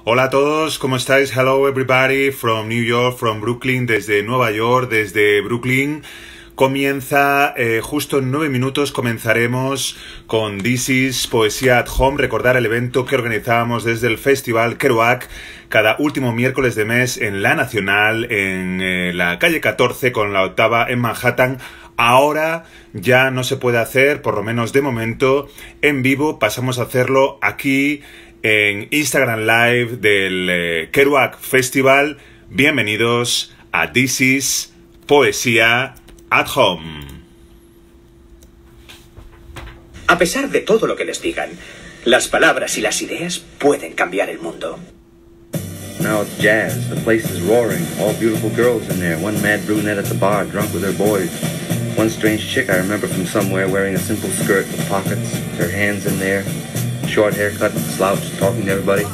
Hola a todos, ¿cómo estáis? Hello everybody from New York, from Brooklyn, desde Nueva York, desde Brooklyn. Comienza, justo en 9 minutos comenzaremos con This is Poesía at Home. Recordar el evento que organizábamos desde el Festival Kerouac cada último miércoles de mes en La Nacional, en la calle 14 con la 8ª en Manhattan. Ahora ya no se puede hacer, por lo menos de momento, en vivo. Pasamos a hacerlo aquí en Instagram Live del Kerouac Festival. Bienvenidos a This is Poesía at Home. A pesar de todo lo que les digan, las palabras y las ideas pueden cambiar el mundo. Now it's jazz. The place is roaring. All beautiful girls in there. One mad brunette at the bar, drunk with her boys. One strange chick I remember from somewhere wearing a simple skirt with pockets, her hands in there, short haircut, slouched, talking to everybody.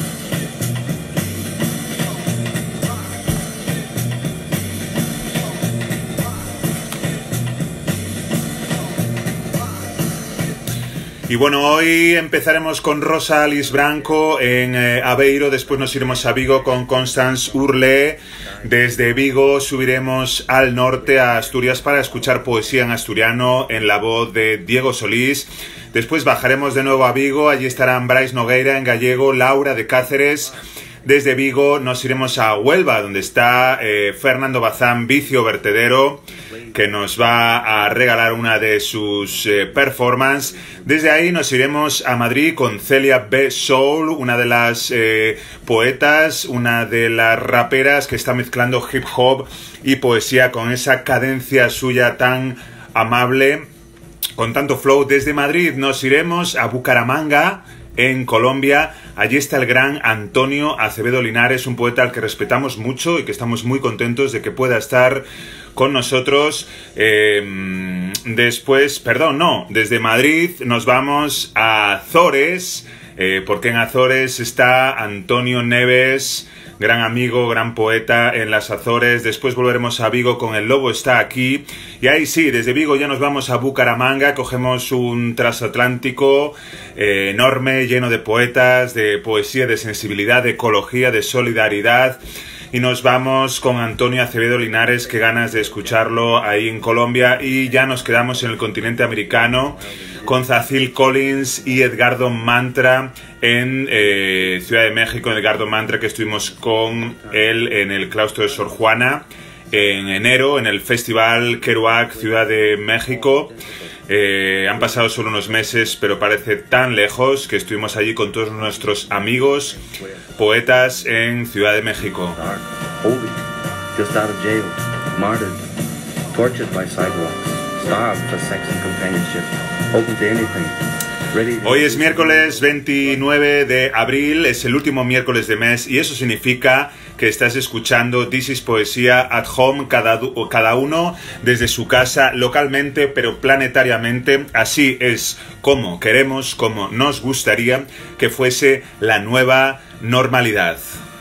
Y bueno, hoy empezaremos con Rosa Alice Branco en Aveiro, después nos iremos a Vigo con Constance Urlé. Desde Vigo subiremos al norte a Asturias para escuchar poesía en asturiano en la voz de Diego Solís. Después bajaremos de nuevo a Vigo, allí estarán Brais Nogueira en gallego, Laura de Cáceres. Desde Vigo nos iremos a Huelva, donde está Fernando Bazán, Vicio Vertedero, que nos va a regalar una de sus performances. Desde ahí nos iremos a Madrid con Celia B. Soul, una de las poetas, una de las raperas que está mezclando hip hop y poesía con esa cadencia suya tan amable, con tanto flow. Desde Madrid nos iremos a Bucaramanga, en Colombia. Allí está el gran Antonio Acevedo Linares, un poeta al que respetamos mucho y que estamos muy contentos de que pueda estar con nosotros. Desde Madrid nos vamos a Azores, porque en Azores está Antonio Neves, gran amigo, gran poeta en las Azores. Después volveremos a Vigo con El Lobo está aquí. Y ahí sí, desde Vigo ya nos vamos a Bucaramanga, cogemos un transatlántico enorme, lleno de poetas, de poesía, de sensibilidad, de ecología, de solidaridad. Y nos vamos con Antonio Acevedo Linares, qué ganas de escucharlo ahí en Colombia. Y ya nos quedamos en el continente americano con Zacil Collins y Edgardo Mantra en Ciudad de México. Edgardo Mantra, que estuvimos con él en el claustro de Sor Juana en enero, en el Festival Kerouac Ciudad de México. Han pasado solo unos meses, pero parece tan lejos que estuvimos allí con todos nuestros amigos poetas en Ciudad de México. Just out of jail, martyred, tortured by sidewalks, starved for sex and companionship, open to anything. Hoy es miércoles 29 de abril, es el último miércoles de mes y eso significa que estás escuchando This is Poesía at Home, cada uno desde su casa, localmente pero planetariamente. Así es como queremos, como nos gustaría que fuese la nueva normalidad.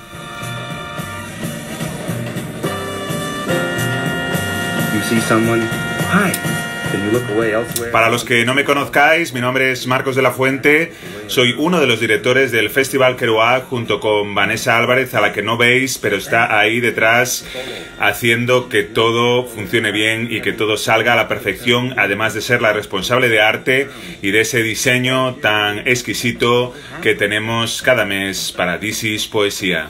You see someone? Hi. Para los que no me conozcáis, mi nombre es Marcos de la Fuente, soy uno de los directores del Festival Kerouac junto con Vanessa Álvarez, a la que no veis, pero está ahí detrás haciendo que todo funcione bien y que todo salga a la perfección, además de ser la responsable de arte y de ese diseño tan exquisito que tenemos cada mes para This is Poesía.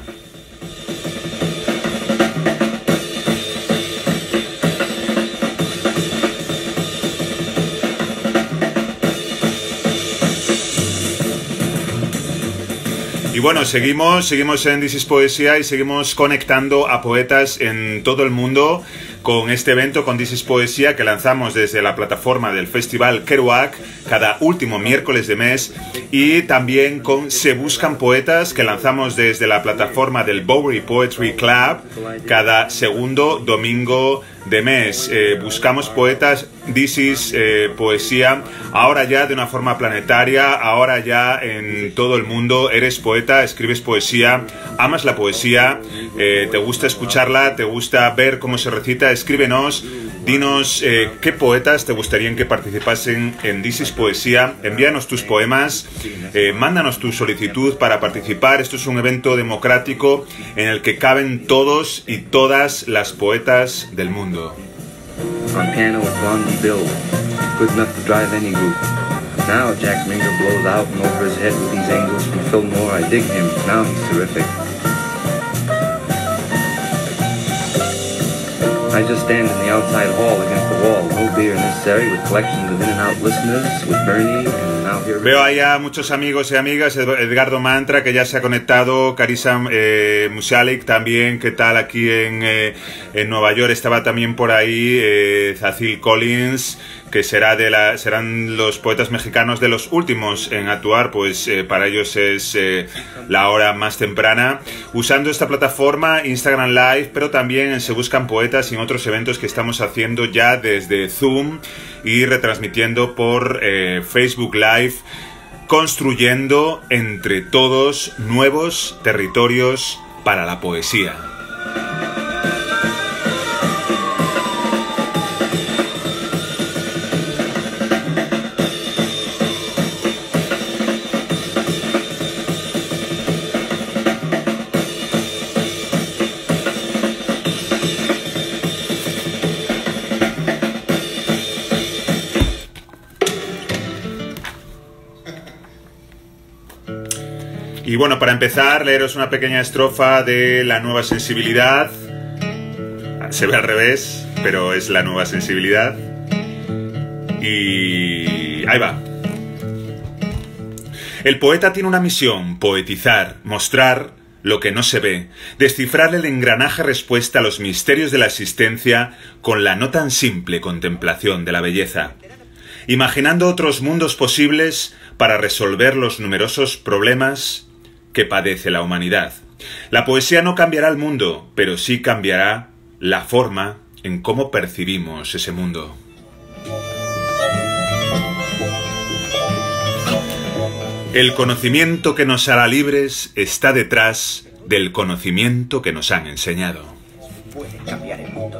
Y bueno, seguimos en This is Poesía y seguimos conectando a poetas en todo el mundo con este evento, con This is Poesía, que lanzamos desde la plataforma del Festival Kerouac cada último miércoles de mes, y también con Se Buscan Poetas, que lanzamos desde la plataforma del Bowery Poetry Club cada segundo domingo de mes. Buscamos poetas, This is Poesía, ahora ya de una forma planetaria, ahora ya en todo el mundo. Eres poeta, escribes poesía, amas la poesía, te gusta escucharla, te gusta ver cómo se recita. Escríbenos Dinos qué poetas te gustaría que participasen en This is Poesía. Envíanos tus poemas, mándanos tu solicitud para participar. Esto es un evento democrático en el que caben todos y todas las poetas del mundo. On piano with Blondie Bill, good enough to drive any group. Now Jack Mingo blows out and over his head with these angels from Fillmore. I dig him, now he's terrific. I just stand in the outside hall against the wall, no beer necessary, with collections of in-and-out listeners, with Bernie, and now here... Veo ahí a muchos amigos y amigas, Edgardo Mantra, que ya se ha conectado, Carissa Musalik también, ¿qué tal? Aquí en Nueva York estaba también por ahí, Zacil Collins, que serán los poetas mexicanos de los últimos en actuar, pues para ellos es la hora más temprana, usando esta plataforma Instagram Live, pero también en Se Buscan Poetas y en otros eventos que estamos haciendo ya desde Zoom y retransmitiendo por Facebook Live, construyendo entre todos nuevos territorios para la poesía. Y bueno, para empezar, leeros una pequeña estrofa de La Nueva Sensibilidad. Se ve al revés, pero es La Nueva Sensibilidad. Y ahí va. El poeta tiene una misión: poetizar, mostrar lo que no se ve, descifrar el engranaje respuesta a los misterios de la existencia con la no tan simple contemplación de la belleza, imaginando otros mundos posibles para resolver los numerosos problemas que padece la humanidad. La poesía no cambiará el mundo, pero sí cambiará la forma en cómo percibimos ese mundo. El conocimiento que nos hará libres está detrás del conocimiento que nos han enseñado. Puede cambiar el mundo.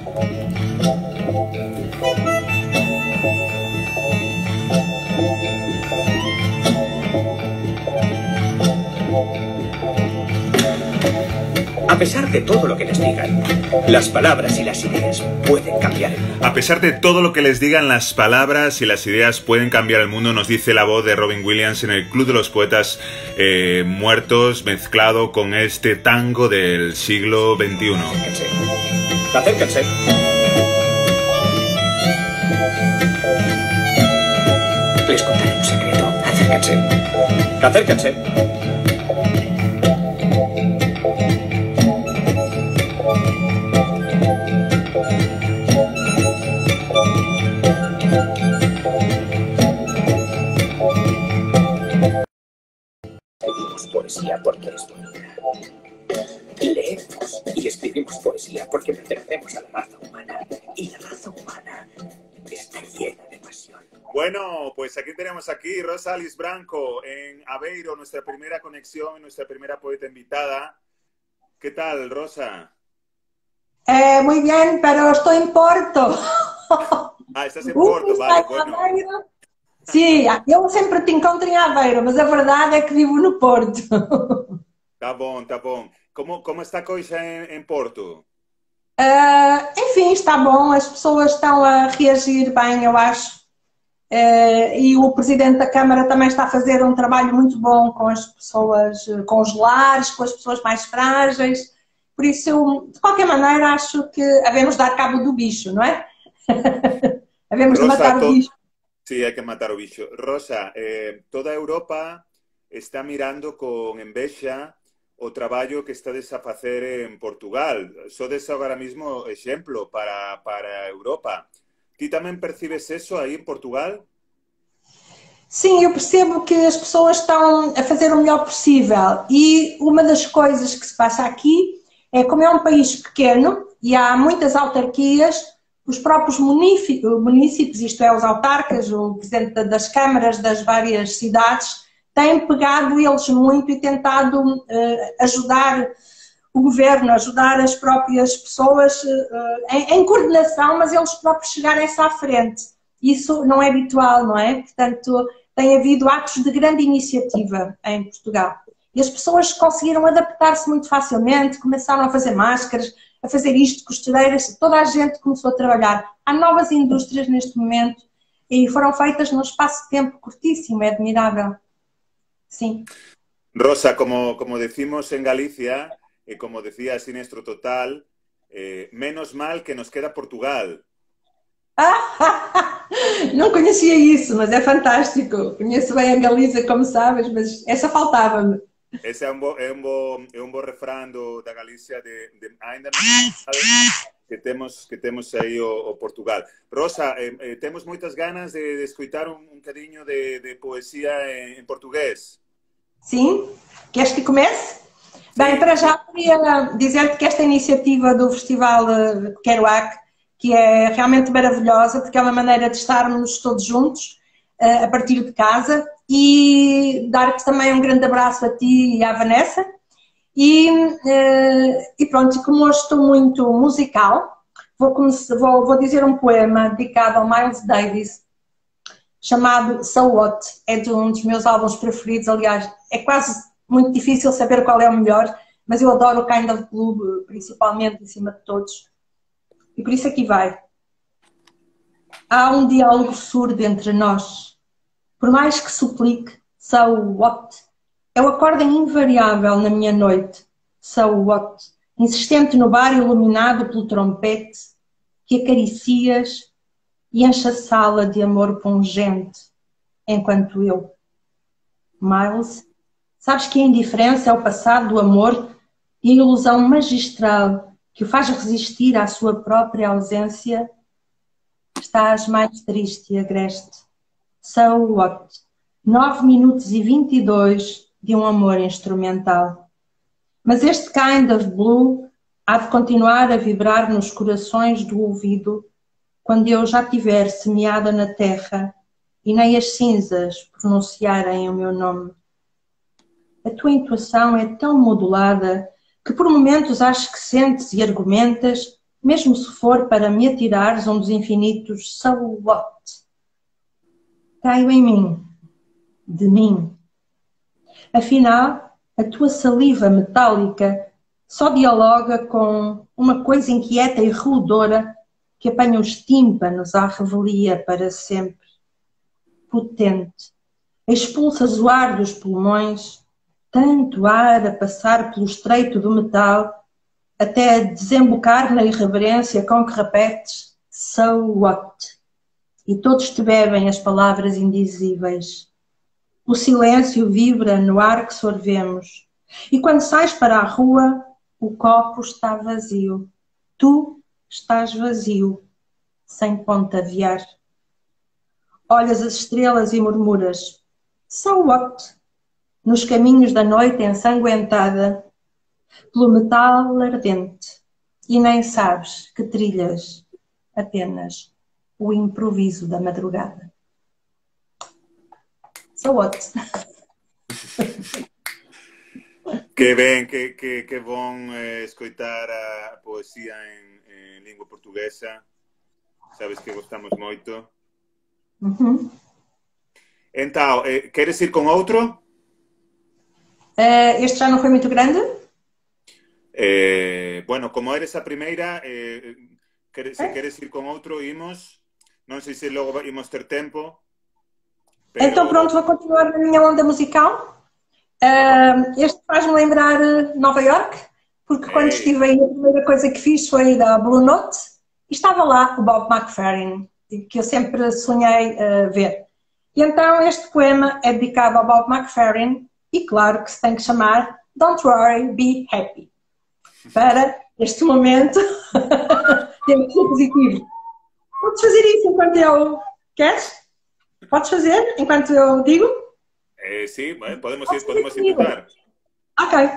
A pesar de todo lo que les digan, las palabras y las ideas pueden cambiar el mundo. A pesar de todo lo que les digan, las palabras y las ideas pueden cambiar el mundo, nos dice la voz de Robin Williams en el Club de los Poetas Muertos, mezclado con este tango del siglo XXI. Acérquense. Acérquense. Les contaré un secreto. Acérquense. Acérquense. Poesía porque es bonita. Leemos y escribimos poesía porque pertenecemos a la raza humana. Y la raza humana está llena de pasión. Bueno, pues aquí tenemos Rosa Alice Branco en Aveiro, nuestra primera conexión, nuestra primera poeta invitada. ¿Qué tal, Rosa? Muy bien, pero estoy en Porto. Ah, estás en Porto, vale, bueno. Sim, eu sempre te encontro em Aveiro, mas a verdade é que vivo no Porto. Tá bom, tá bom. Como está a coisa em Porto? Enfim, está bom, as pessoas estão a reagir bem, eu acho. E o Presidente da Câmara também está a fazer um trabalho muito bom com as pessoas, com os lares, com as pessoas mais frágeis. Por isso, eu, de qualquer maneira, acho que havemos dar cabo do bicho, não é? Havemos de matar o bicho. Sí, hay que matar o bicho. Rosa, toda Europa está mirando con envexa o traballo que estades a facer en Portugal. Sodes agora mismo exemplo para Europa. Ti tamén percibes eso aí en Portugal? Sim, eu percebo que as pessoas estão a fazer o melhor possível. E uma das coisas que se passa aqui é, como é um país pequeno e há muitas autarquias, os próprios munícipes, isto é, os autarcas, o presidente das câmaras das várias cidades, têm pegado eles muito e tentado ajudar o governo ajudar as próprias pessoas em coordenação, mas eles próprios chegarem-se à frente. Isso não é habitual, não é? Portanto, tem havido atos de grande iniciativa em Portugal. E as pessoas conseguiram adaptar-se muito facilmente, começaram a fazer máscaras, a fazer isto, costureiras, toda a gente começou a trabalhar. Há novas indústrias neste momento e foram feitas num espaço de tempo curtíssimo, é admirável. Sim. Rosa, como decimos en Galicia, como decía Sinestro Total, menos mal que nos queda Portugal. Não conhecia isso, mas é fantástico. Conheço bem a Galiza, como sabes, mas essa faltava-me. Ese é un bo refrán da Galicia de ainda que temos aí o Portugal. Rosa, temos moitas ganas de escutar un bocadinho de poesía en portugués. Sim? Queres que comece? Bem, para já queria dizer-te que esta iniciativa do Festival Kerouac, que é realmente maravilhosa, porque é uma maneira de estarmos todos juntos, a partir de casa, e dar-te também um grande abraço a ti e à Vanessa. E pronto, como hoje estou muito musical, vou dizer um poema dedicado ao Miles Davis, chamado So What. É de um dos meus álbuns preferidos, aliás, é quase muito difícil saber qual é o melhor, mas eu adoro o Kind of Blue, principalmente, em cima de todos. E por isso aqui vai. Há um diálogo surdo entre nós. Por mais que suplique, so what? É o acorde invariável na minha noite. So what? Insistente no bar iluminado pelo trompete, que acaricias e enche a sala de amor pungente, enquanto eu. Miles, sabes que a indiferença é o passado do amor e a ilusão magistral que o faz resistir à sua própria ausência? Estás mais triste e agreste. So what? 9 minutos e 22 de um amor instrumental. Mas este kind of blue há de continuar a vibrar nos corações do ouvido quando eu já tiver semeada na terra e nem as cinzas pronunciarem o meu nome. A tua intuação é tão modulada que por momentos acho que sentes e argumentas, mesmo se for para me atirares um dos infinitos so what? Caio em mim, de mim. Afinal, a tua saliva metálica só dialoga com uma coisa inquieta e roedora que apanha os tímpanos à revelia para sempre. Potente, expulsa zoar dos pulmões, tanto ar a passar pelo estreito do metal, até desembocar na irreverência com que repetes so what? E todos te bebem as palavras indizíveis. O silêncio vibra no ar que sorvemos. E quando sais para a rua, o copo está vazio. Tu estás vazio, sem pontavear. Olhas as estrelas e murmuras so what? Nos caminhos da noite ensanguentada, pelo metal ardente, e nem sabes que trilhas apenas o improviso da madrugada. So what? Que ben, que bom escoitar a poesía en lingua portuguesa. Sabes que gostamos moito. Então, queres ir con outro? Este já não foi muito grande? Bueno, como eres a primeira, se queres ir con outro, imos. Non sei se logo imos ter tempo. Pero... Então pronto, vou continuar na minha onda musical. Este faz-me lembrar Nova York, porque quando estive aí a primeira coisa que fiz foi ir à Blue Note e estava lá o Bob McFerrin, que eu sempre sonhei ver. E então este poema é dedicado ao Bob McFerrin e claro que se tem que chamar Don't Worry, Be Happy. Para este momento temos que ser positivo. Podes fazer isso enquanto eu... Queres? Podes fazer enquanto eu digo? Sim, podemos intentar. Ok.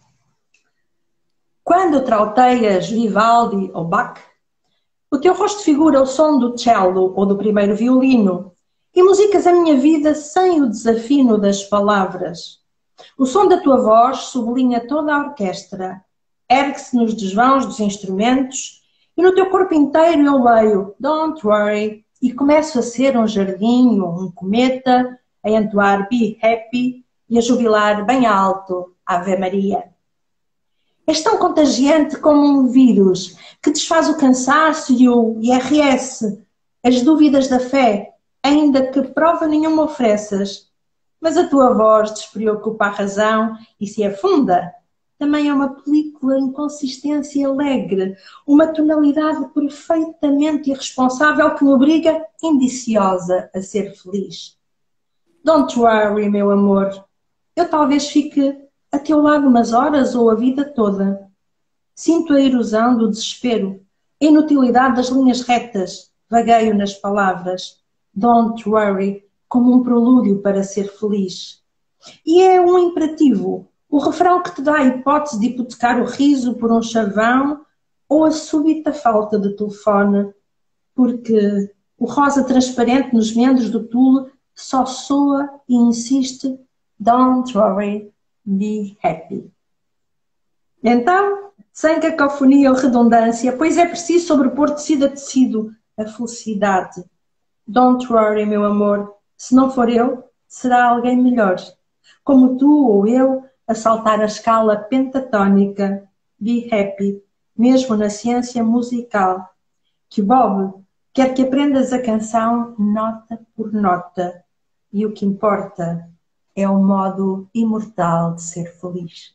Quando trauteias Vivaldi ou Bach, o teu rosto figura o som do cello ou do primeiro violino e musicas a minha vida sem o desafino das palavras. O som da tua voz sublinha toda a orquestra ergue-se nos desvãos dos instrumentos e no teu corpo inteiro eu leio Don't worry e começo a ser um jardim ou um cometa, a entoar Be Happy e a jubilar bem alto Ave Maria. És tão contagiante como um vírus que desfaz o cansaço e o IRS, as dúvidas da fé, ainda que prova nenhuma ofereças. Mas a tua voz despreocupa a razão e se afunda. Também é uma película em consistência alegre, uma tonalidade perfeitamente irresponsável que me obriga, indiciosa, a ser feliz. Don't worry, meu amor. Eu talvez fique a teu lado umas horas ou a vida toda. Sinto a erosão do desespero, a inutilidade das linhas retas, vagueio nas palavras. Don't worry, como um prelúdio para ser feliz. E é um imperativo, o refrão que te dá a hipótese de hipotecar o riso por um chavão ou a súbita falta de telefone, porque o rosa transparente nos meandros do tule só soa e insiste Don't worry, be happy. Então, sem cacofonia ou redundância, pois é preciso sobrepor tecido a tecido a felicidade. Don't worry, meu amor, se não for eu, será alguém melhor. Como tu ou eu, a saltar a escala pentatónica. Be happy, mesmo na ciência musical. Que Bob quer que aprendas a canção nota por nota. E o que importa é o modo imortal de ser feliz.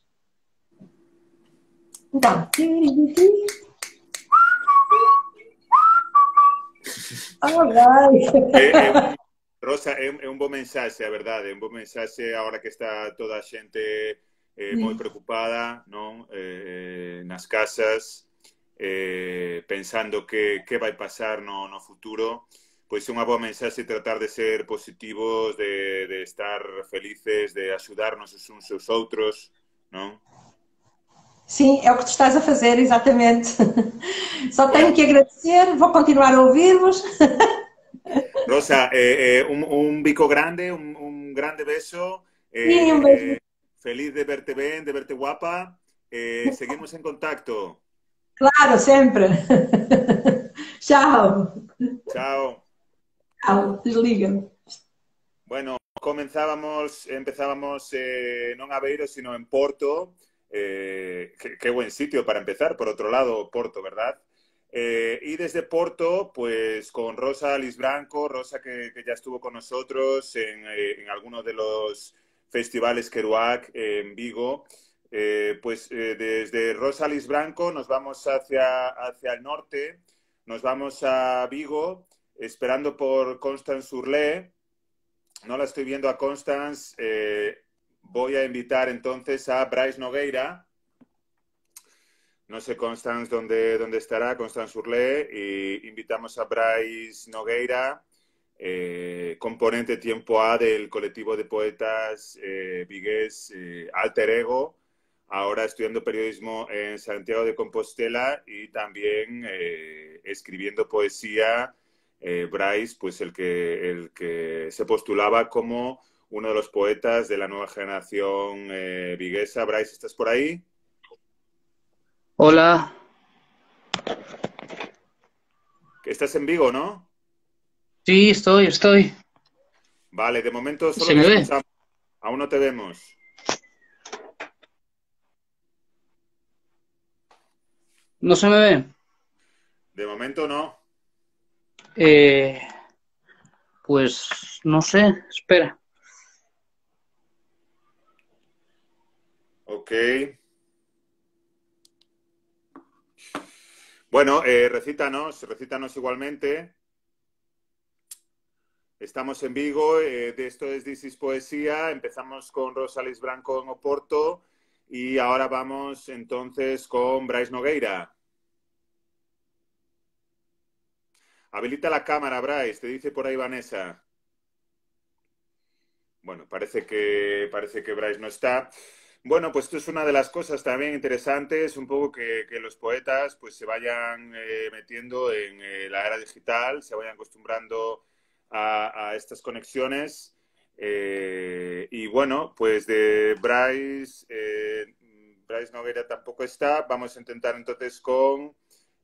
Então, Rosa, é un bo mensaxe, a verdade, é un bo mensaxe agora que está toda a xente moi preocupada, non? Nas casas, pensando que vai pasar no futuro, pois é unha boa mensaxe tratar de ser positivos, de estar felices, de axudarnos uns aos outros, non? Sim, é o que tu estás a fazer, exatamente. Só tenho que agradecer, vou continuar a ouvir-vos. Rosa, un bico grande, un grande beso. Sim, um beijo. Feliz de verte ben, de verte guapa. Seguimos en contacto. Claro, sempre. Tchau. Chao. Tchau, desliga. Bueno, empezábamos non a Aveiro, sino en Porto. Qué buen sitio para empezar, por otro lado, Porto, ¿verdad? Y desde Porto, pues con Rosa Lisbranco, Rosa que ya estuvo con nosotros en algunos de los festivales Kerouac en Vigo, desde Rosa Lisbranco nos vamos hacia el norte, nos vamos a Vigo, esperando por Constance Urlé. No la estoy viendo a Constance. Voy a invitar entonces a Bryce Nogueira. No sé, Constance, dónde estará Constance Urlé. Y invitamos a Bryce Nogueira, componente Tiempo A del colectivo de poetas vigués Alter Ego, ahora estudiando periodismo en Santiago de Compostela y también escribiendo poesía. Bryce, pues el que se postulaba como uno de los poetas de la nueva generación viguesa. Bryce, ¿estás por ahí? Hola. Estás en Vigo, ¿no? Sí, estoy. Vale, de momento solo ¿Se me te ve? escuchamos. Aún no te vemos. ¿No se me ve? De momento no. Pues no sé, espera. Ok. Bueno, recítanos igualmente. Estamos en Vigo, de esto es This is Poesía, empezamos con Rosa Lisbranco en Oporto y ahora vamos entonces con Bryce Nogueira. Habilita la cámara, Bryce, te dice por ahí Vanessa. Bueno, parece que Bryce no está. Bueno, pues esto es una de las cosas también interesantes, un poco que los poetas pues se vayan metiendo en la era digital, se vayan acostumbrando a estas conexiones. Y bueno, pues de Bryce Bryce Nogueira tampoco está. Vamos a intentar entonces con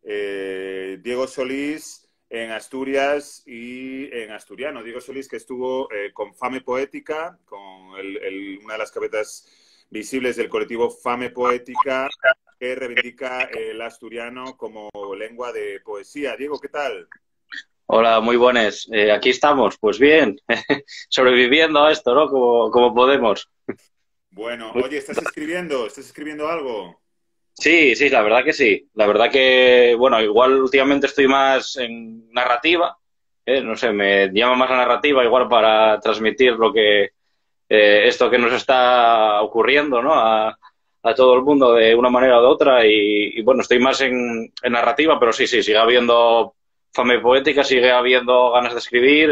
Diego Solís en Asturias y en asturiano. Diego Solís, que estuvo con Fame Poética, con una de las cabezas visibles del colectivo Fame Poética, que reivindica el asturiano como lengua de poesía. Diego, ¿qué tal? Hola, muy buenas. Aquí estamos, pues bien, sobreviviendo a esto, ¿no? Como podemos. Bueno, oye, ¿estás escribiendo? ¿Estás escribiendo algo? Sí, sí, la verdad que sí. La verdad que, bueno, igual últimamente estoy más en narrativa, no sé, me llama más la narrativa igual para transmitir lo que, esto que nos está ocurriendo, ¿no? A todo el mundo de una manera o de otra y bueno, estoy más en narrativa, pero sí, sigue habiendo fame poética, sigue habiendo ganas de escribir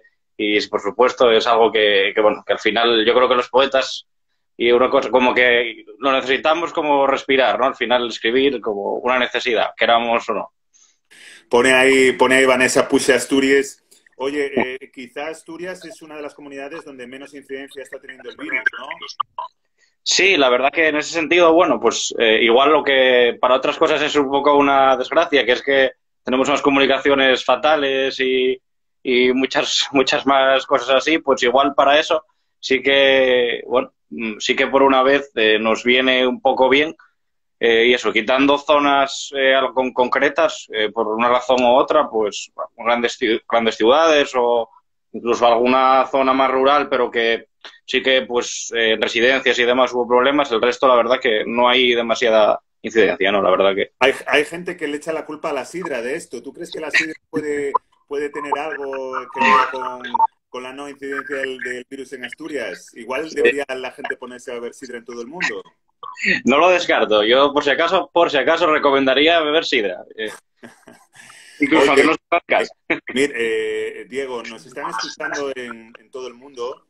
y por supuesto es algo bueno, que al final yo creo que los poetas y una cosa como que lo necesitamos como respirar, ¿no? Al final escribir como una necesidad, queramos o no. Pone ahí Vanessa, puse Asturias. Oye, quizá Asturias es una de las comunidades donde menos incidencia está teniendo el virus, ¿no? Sí, la verdad que en ese sentido, bueno, pues igual lo que para otras cosas es un poco una desgracia, que es que tenemos unas comunicaciones fatales y muchas más cosas así, pues igual para eso sí que, bueno, sí que por una vez nos viene un poco bien y eso, quitando zonas concretas por una razón u otra, pues bueno, grandes ciudades o incluso alguna zona más rural, pero que sí que pues en residencias y demás hubo problemas, el resto la verdad que no hay demasiada incidencia, ¿no? La verdad que... Hay gente que le echa la culpa a la sidra de esto. ¿Tú crees que la sidra puede tener algo que ver con la no incidencia del virus en Asturias? Igual debería la gente ponerse a beber sidra en todo el mundo. No lo descarto. Yo, por si acaso, recomendaría beber sidra. Incluso aunque no se Mira, Diego, nos están escuchando en todo el mundo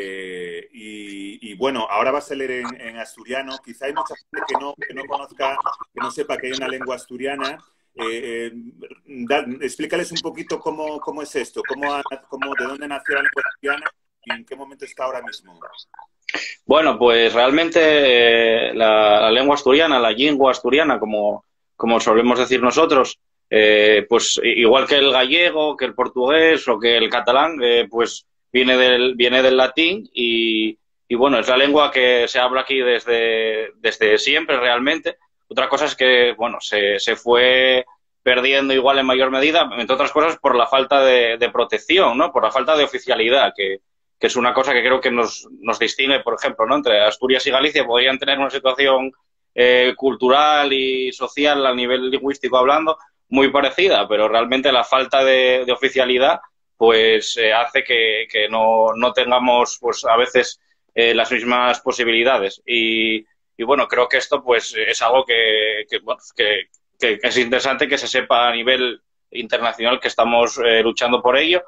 y bueno, ahora vas a leer en asturiano. Quizá hay mucha gente que no conozca, que no sepa que hay una lengua asturiana. Explícales un poquito cómo es esto, de dónde nació la lengua asturiana y en qué momento está ahora mismo. Bueno, pues realmente la lengua asturiana, la lingua asturiana, como solemos decir nosotros, pues igual que el gallego, que el portugués o que el catalán, pues viene del latín y bueno, es la lengua que se habla aquí desde siempre realmente. Otra cosa es que, bueno, se fue perdiendo igual en mayor medida, entre otras cosas por la falta de protección, ¿no? Por la falta de oficialidad, que es una cosa que creo que nos distingue, por ejemplo, ¿no? Entre Asturias y Galicia podrían tener una situación cultural y social a nivel lingüístico hablando muy parecida, pero realmente la falta de oficialidad pues hace que no tengamos pues a veces las mismas posibilidades y bueno, creo que esto pues es algo que es interesante que se sepa a nivel internacional que estamos luchando por ello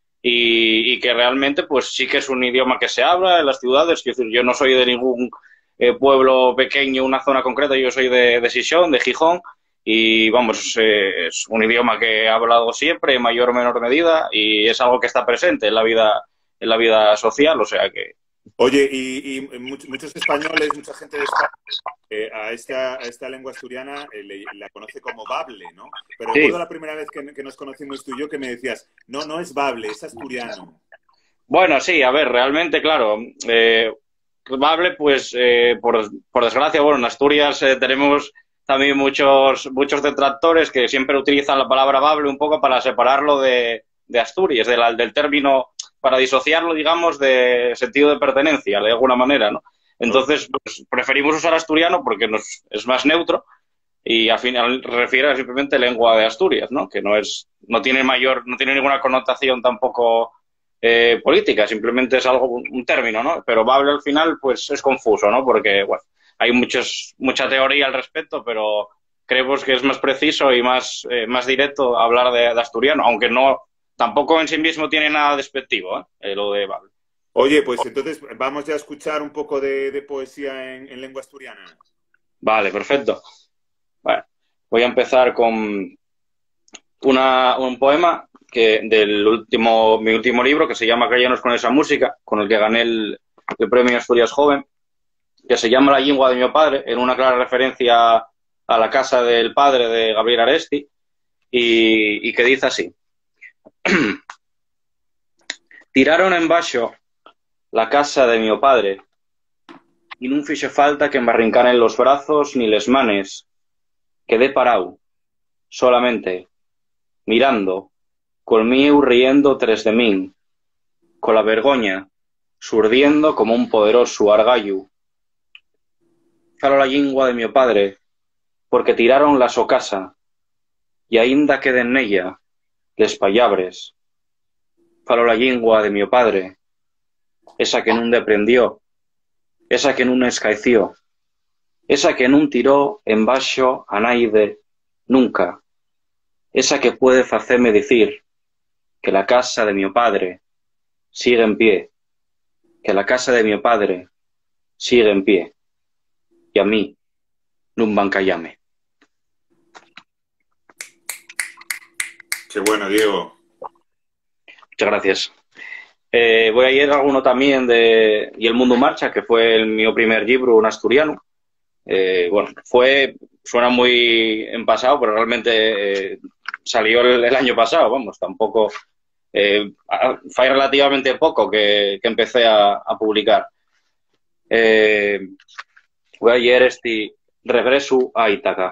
y que realmente pues sí que es un idioma que se habla en las ciudades. Es decir, yo no soy de ningún pueblo pequeño, una zona concreta, yo soy de Xixón, de Gijón, y vamos, es un idioma que he hablado siempre en mayor o menor medida y es algo que está presente en la vida social, o sea que... Oye, y muchos españoles, mucha gente de España, a esta lengua asturiana la conoce como bable, ¿no? Pero sí. Recuerdo la primera vez que nos conocimos tú y yo que me decías, no es bable, es asturiano. Bueno, sí, a ver, realmente, claro, bable, pues, por desgracia, bueno, en Asturias tenemos también muchos detractores que siempre utilizan la palabra bable un poco para separarlo de Asturias, del término, para disociarlo, digamos, de sentido de pertenencia, de alguna manera, ¿no? Entonces, pues, preferimos usar asturiano porque es más neutro y al final refiere a simplemente lengua de Asturias, ¿no? Que no tiene ninguna connotación tampoco política, simplemente es algo, un término, ¿no? Pero bable al final, pues, es confuso, ¿no? Porque, bueno, hay mucha teoría al respecto, pero creemos que es más preciso y más directo hablar de asturiano, aunque tampoco en sí mismo tiene nada despectivo, lo de bable. Oye, pues entonces vamos ya a escuchar un poco de poesía en lengua asturiana. Vale, perfecto. Bueno, voy a empezar con un poema mi último libro, que se llama Callanos con esa música, con el que gané el premio Asturias Joven. que se llama La Lingua de mi padre, en una clara referencia a la casa del padre de Gabriel Aresti, y que dice así. Tiraron en baixo la casa de mi padre y non fixe falta que me arrincaran los brazos ni les manes. Quedé parau, solamente, mirando, col mieu riendo tres de min, cola vergoña, surdiendo como un poderoso argallo. Falo la lingua de mi padre, porque tiraron la so casa, y aínda queden nella les pallabres. Falo la lingua de mi padre, esa que nun deprendió, esa que nun escaició, esa que nun tiró en baixo a naide nunca, esa que puede faceme dicir que la casa de mi padre sigue en pie, que la casa de mi padre sigue en pie, y a mí nun van callame. Qué bueno, Diego. Muchas gracias. Voy a ir a alguno también de Y el mundo marcha, que fue mi primer libro en asturiano. Bueno, suena muy en pasado, pero realmente salió el año pasado, vamos, tampoco, fue relativamente poco que empecé a publicar. Voy a leer Regreso a Ítaca.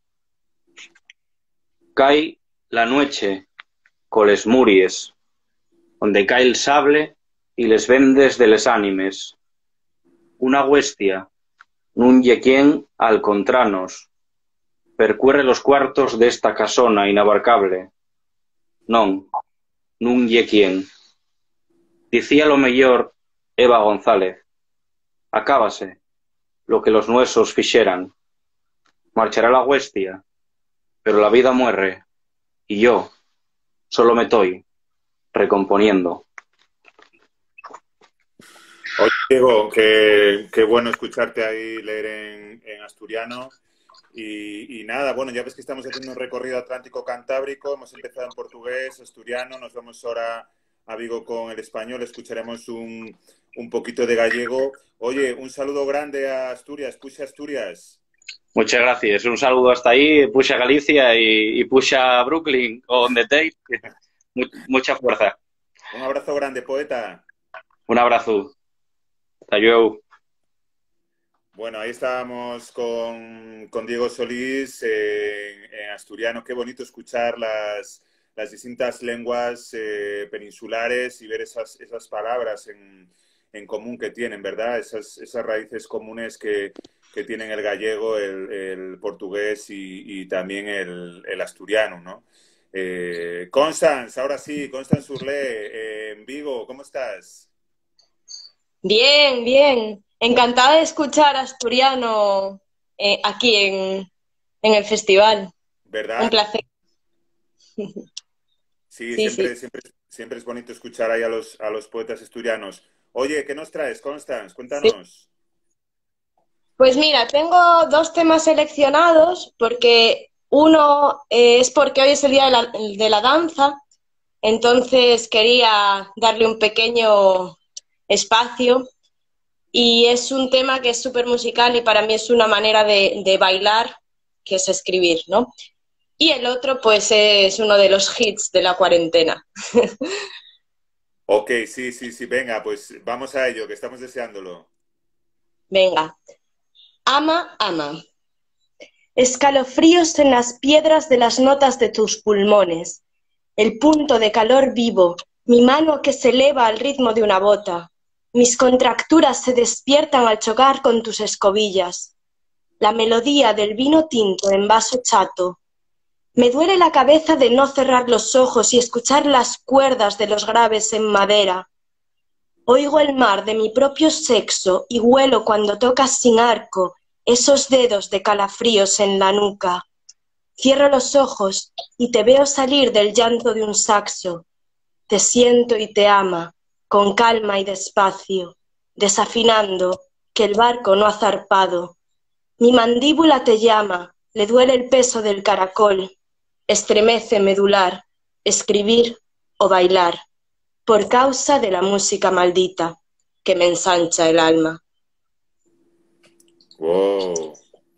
Cae la noche coles muries, donde cae el sable y les vendes de les ánimes. Una huestia, nun ye quien al contranos, percurre los cuartos de esta casona inabarcable. Non, nun ye quien. Dicía lo mellor Eva González. Acábase lo que los nuesos fixeran. Marchará la huestia, pero la vida muere, y yo solo me estoy recomponiendo. Oye, Diego, qué bueno escucharte ahí leer en asturiano. Y nada, bueno, ya ves que estamos haciendo un recorrido Atlántico-Cantábrico, hemos empezado en portugués, asturiano, nos vamos ahora a Vigo con el español, escucharemos un poquito de gallego. Oye, un saludo grande a Asturias, puxa Asturias. Muchas gracias, un saludo hasta ahí, puxa Galicia y puxa Brooklyn, o donde estéis. Mucha fuerza. Un abrazo grande, poeta. Un abrazo. Hasta luego. Bueno, ahí estábamos con Diego Solís en asturiano. Qué bonito escuchar las distintas lenguas peninsulares y ver esas palabras en común que tienen, ¿verdad? Esas raíces comunes que tienen el gallego, el portugués y también el asturiano, ¿no? Constance, ahora sí, Constance Urlé, en Vigo, ¿cómo estás? Bien, bien. Encantada de escuchar asturiano aquí en el festival. ¿Verdad? Un placer. Sí, Sí. siempre es bonito escuchar ahí a los poetas asturianos. Oye, ¿qué nos traes, Constance? Cuéntanos. Sí. Pues mira, tengo dos temas seleccionados porque uno es porque hoy es el día de la danza, entonces quería darle un pequeño espacio y es un tema que es súper musical y para mí es una manera de bailar, que es escribir, ¿no? Y el otro pues es uno de los hits de la cuarentena. Ok, sí, venga, pues vamos a ello, que estamos deseándolo. Venga. Ama, ama. Escalofríos en las piedras de las notas de tus pulmones. El punto de calor vivo, mi mano que se eleva al ritmo de una bota. Mis contracturas se despiertan al chocar con tus escobillas. La melodía del vino tinto en vaso chato. Me duele la cabeza de no cerrar los ojos y escuchar las cuerdas de los graves en madera. Oigo el mar de mi propio sexo y huelo cuando tocas sin arco esos dedos de calafríos en la nuca. Cierro los ojos y te veo salir del llanto de un saxo. Te siento y te ama, con calma y despacio, desafinando que el barco no ha zarpado. Mi mandíbula te llama, le duele el peso del caracol. Estremece medular, escribir o bailar, por causa de la música maldita que me ensancha el alma. Wow.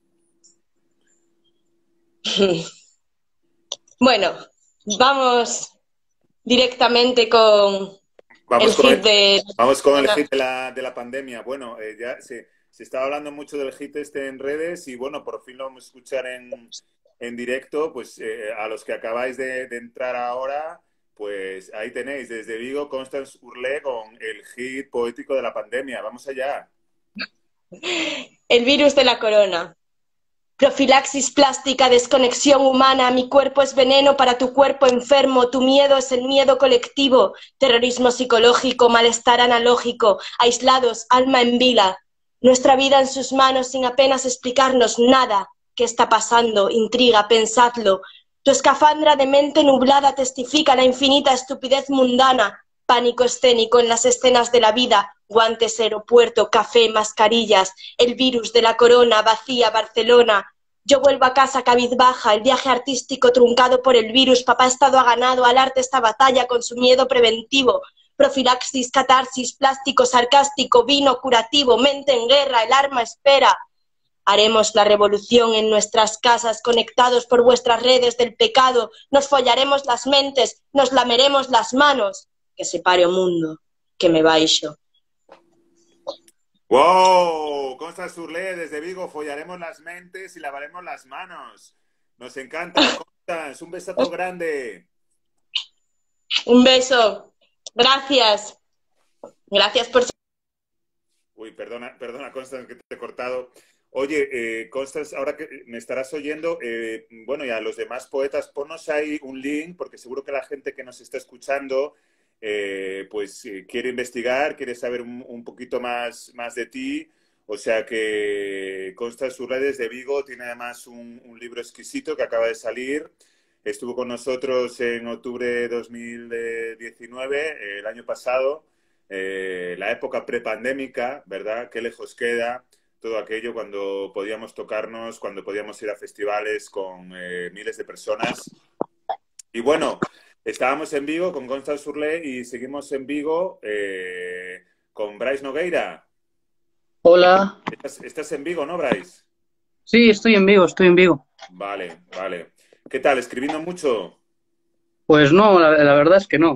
Bueno, vamos directamente con el Vamos con hit de... vamos con el hit de la pandemia. Bueno, ya se estaba hablando mucho del hit este en redes y bueno, por fin lo vamos a escuchar en directo. Pues a los que acabáis de entrar ahora, pues ahí tenéis desde Vigo Constance Urlé con el hit poético de la pandemia. Vamos allá. El virus de la corona. Profilaxis plástica, desconexión humana, mi cuerpo es veneno para tu cuerpo enfermo, tu miedo es el miedo colectivo, terrorismo psicológico, malestar analógico, aislados, alma en vila, nuestra vida en sus manos sin apenas explicarnos nada. ¿Qué está pasando? Intriga, pensadlo. Tu escafandra de mente nublada testifica la infinita estupidez mundana, pánico escénico en las escenas de la vida, guantes, aeropuerto, café, mascarillas, el virus de la corona, vacía Barcelona. Yo vuelvo a casa cabizbaja, el viaje artístico truncado por el virus, papá Estado ha ganado al arte esta batalla con su miedo preventivo. Profilaxis, catarsis, plástico sarcástico, vino curativo, mente en guerra, el arma espera. Haremos la revolución en nuestras casas, conectados por vuestras redes del pecado, nos follaremos las mentes, nos lameremos las manos. Que se pare o mundo, que me baixo. ¡Wow! Constance Urlé desde Vigo, follaremos las mentes y lavaremos las manos. Nos encanta, Constance, un besazo grande. Un beso. Gracias. Gracias por... Uy, perdona, Constance, que te he cortado. Oye, Constance, ahora que me estarás oyendo, bueno, y a los demás poetas, ponnos ahí un link, porque seguro que la gente que nos está escuchando quiere investigar, quiere saber un poquito más de ti. O sea que Constance Urlé desde Vigo tiene además un libro exquisito que acaba de salir. Estuvo con nosotros en octubre de 2019, el año pasado, la época prepandémica, ¿verdad? Qué lejos queda todo aquello cuando podíamos tocarnos, cuando podíamos ir a festivales con miles de personas. Y bueno, estábamos en Vigo con Constance Urlé y seguimos en Vigo con Brais Nogueira. Hola. ¿Estás en Vigo, no, Brais? Sí, estoy en Vigo, estoy en Vigo. Vale, vale. ¿Qué tal? ¿Escribiendo mucho? Pues no, la verdad es que no.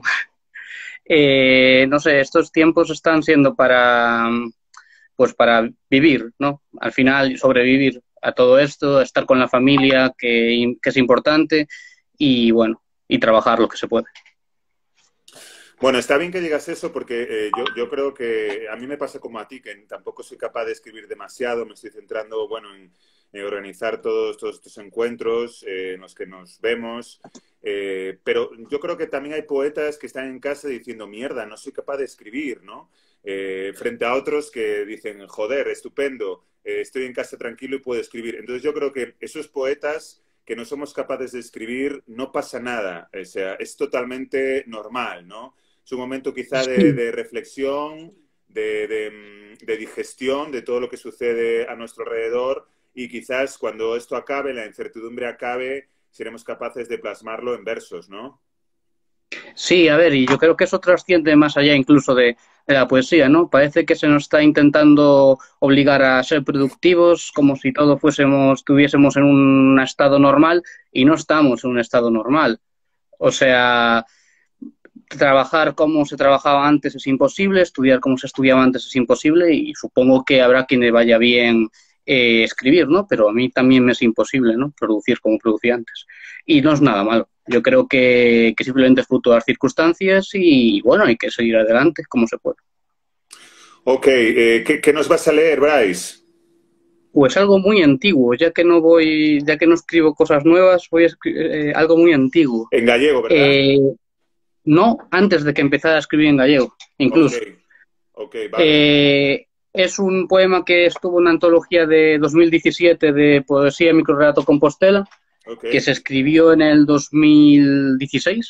No sé, estos tiempos están siendo pues para vivir, ¿no? Al final sobrevivir a todo esto, estar con la familia, que es importante, y bueno, y trabajar lo que se puede. Bueno, está bien que digas eso porque yo creo que a mí me pasa como a ti, que tampoco soy capaz de escribir demasiado, me estoy centrando, bueno, en organizar todos estos encuentros en los que nos vemos, pero yo creo que también hay poetas que están en casa diciendo, mierda, no soy capaz de escribir, ¿no? Frente a otros que dicen, joder, estupendo, estoy en casa tranquilo y puedo escribir. Entonces yo creo que esos poetas que no somos capaces de escribir, no pasa nada, o sea, es totalmente normal, ¿no? Es un momento quizá de reflexión, de digestión de todo lo que sucede a nuestro alrededor y quizás cuando esto acabe, la incertidumbre acabe, seremos capaces de plasmarlo en versos, ¿no? Sí, a ver, y yo creo que eso trasciende más allá incluso de la poesía, ¿no? Parece que se nos está intentando obligar a ser productivos como si todos estuviésemos en un estado normal y no estamos en un estado normal. O sea, trabajar como se trabajaba antes es imposible, estudiar como se estudiaba antes es imposible y supongo que habrá quien le vaya bien escribir, ¿no? Pero a mí también me es imposible, ¿no? Producir como producía antes. Y no es nada malo. Yo creo que simplemente es fruto de las circunstancias y, bueno, hay que seguir adelante como se puede. Ok, ¿qué nos vas a leer, Brais? Pues algo muy antiguo, ya que no escribo cosas nuevas, voy a escribir algo muy antiguo. En gallego, ¿verdad? No, antes de que empezara a escribir en gallego, incluso. Okay, vale. Es un poema que estuvo en una antología de 2017 de poesía microrelato Compostela, que se escribió en el 2016.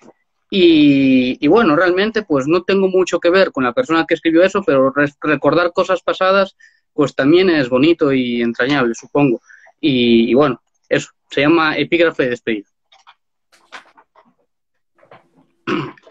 Y bueno, realmente pues no tengo mucho que ver con la persona que escribió eso, pero recordar cosas pasadas pues también es bonito y entrañable, supongo. Y bueno, eso, se llama Epígrafe de despedida.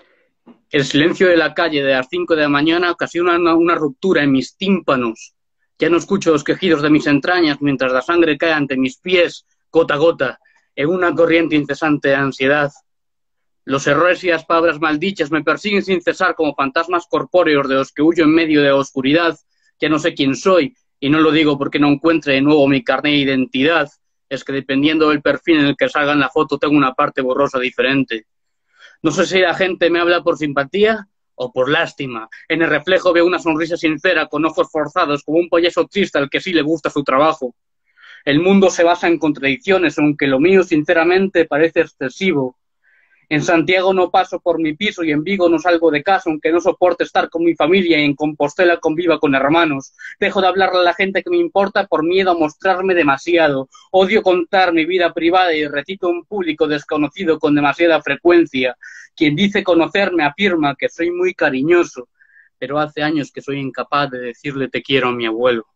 El silencio de la calle de las 5 de la mañana ocasiona una ruptura en mis tímpanos. Ya no escucho los quejidos de mis entrañas mientras la sangre cae ante mis pies, gota a gota, en una corriente incesante de ansiedad. Los errores y las palabras maldichas me persiguen sin cesar como fantasmas corpóreos de los que huyo en medio de la oscuridad. Ya no sé quién soy, y no lo digo porque no encuentre de nuevo mi carné de identidad. Es que dependiendo del perfil en el que salga en la foto tengo una parte borrosa diferente. No sé si la gente me habla por simpatía o por lástima. En el reflejo veo una sonrisa sincera con ojos forzados, como un payaso triste al que sí le gusta su trabajo. El mundo se basa en contradicciones, aunque lo mío sinceramente parece excesivo. En Santiago no paso por mi piso y en Vigo no salgo de casa, aunque no soporte estar con mi familia y en Compostela conviva con hermanos. Dejo de hablarle a la gente que me importa por miedo a mostrarme demasiado. Odio contar mi vida privada y recito a un público desconocido con demasiada frecuencia. Quien dice conocerme afirma que soy muy cariñoso, pero hace años que soy incapaz de decirle te quiero a mi abuelo.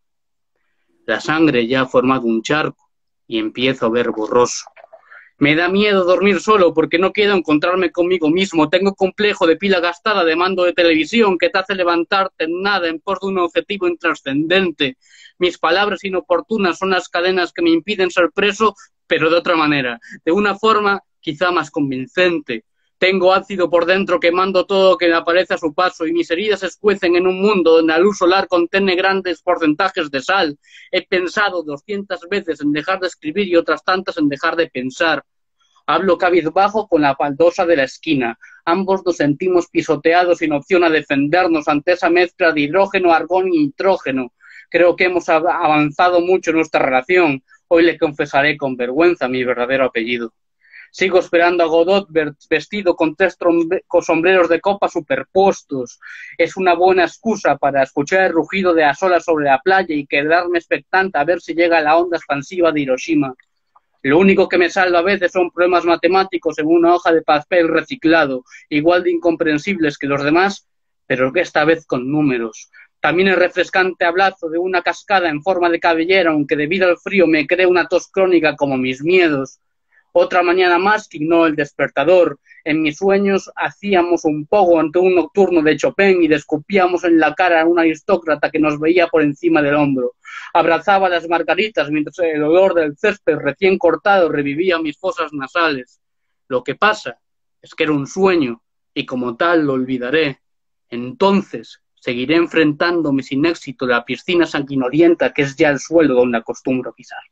La sangre ya ha formado un charco y empiezo a ver borroso. Me da miedo dormir solo porque no quiero encontrarme conmigo mismo. Tengo complejo de pila gastada de mando de televisión que te hace levantarte en nada en pos de un objetivo intrascendente. Mis palabras inoportunas son las cadenas que me impiden ser preso, pero de otra manera, de una forma quizá más convincente. Tengo ácido por dentro quemando todo lo que me aparece a su paso y mis heridas se escuecen en un mundo donde la luz solar contiene grandes porcentajes de sal. He pensado 200 veces en dejar de escribir y otras tantas en dejar de pensar. Hablo cabizbajo con la baldosa de la esquina. Ambos nos sentimos pisoteados sin opción a defendernos ante esa mezcla de hidrógeno, argón y nitrógeno. Creo que hemos avanzado mucho en nuestra relación. Hoy le confesaré con vergüenza mi verdadero apellido. Sigo esperando a Godot vestido con con sombreros de copa superpuestos. Es una buena excusa para escuchar el rugido de las olas sobre la playa y quedarme expectante a ver si llega la onda expansiva de Hiroshima. Lo único que me salva a veces son problemas matemáticos en una hoja de papel reciclado, igual de incomprensibles que los demás, pero que esta vez con números. También el refrescante abrazo de una cascada en forma de cabellera, aunque debido al frío me cree una tos crónica como mis miedos. Otra mañana más que ignoro el despertador. En mis sueños hacíamos un pogo ante un nocturno de Chopin y le escupíamos en la cara a un aristócrata que nos veía por encima del hombro. Abrazaba las margaritas mientras el olor del césped recién cortado revivía mis fosas nasales. Lo que pasa es que era un sueño y como tal lo olvidaré. Entonces seguiré enfrentándome sin éxito a la piscina sanguinolienta que es ya el suelo donde acostumbro pisar.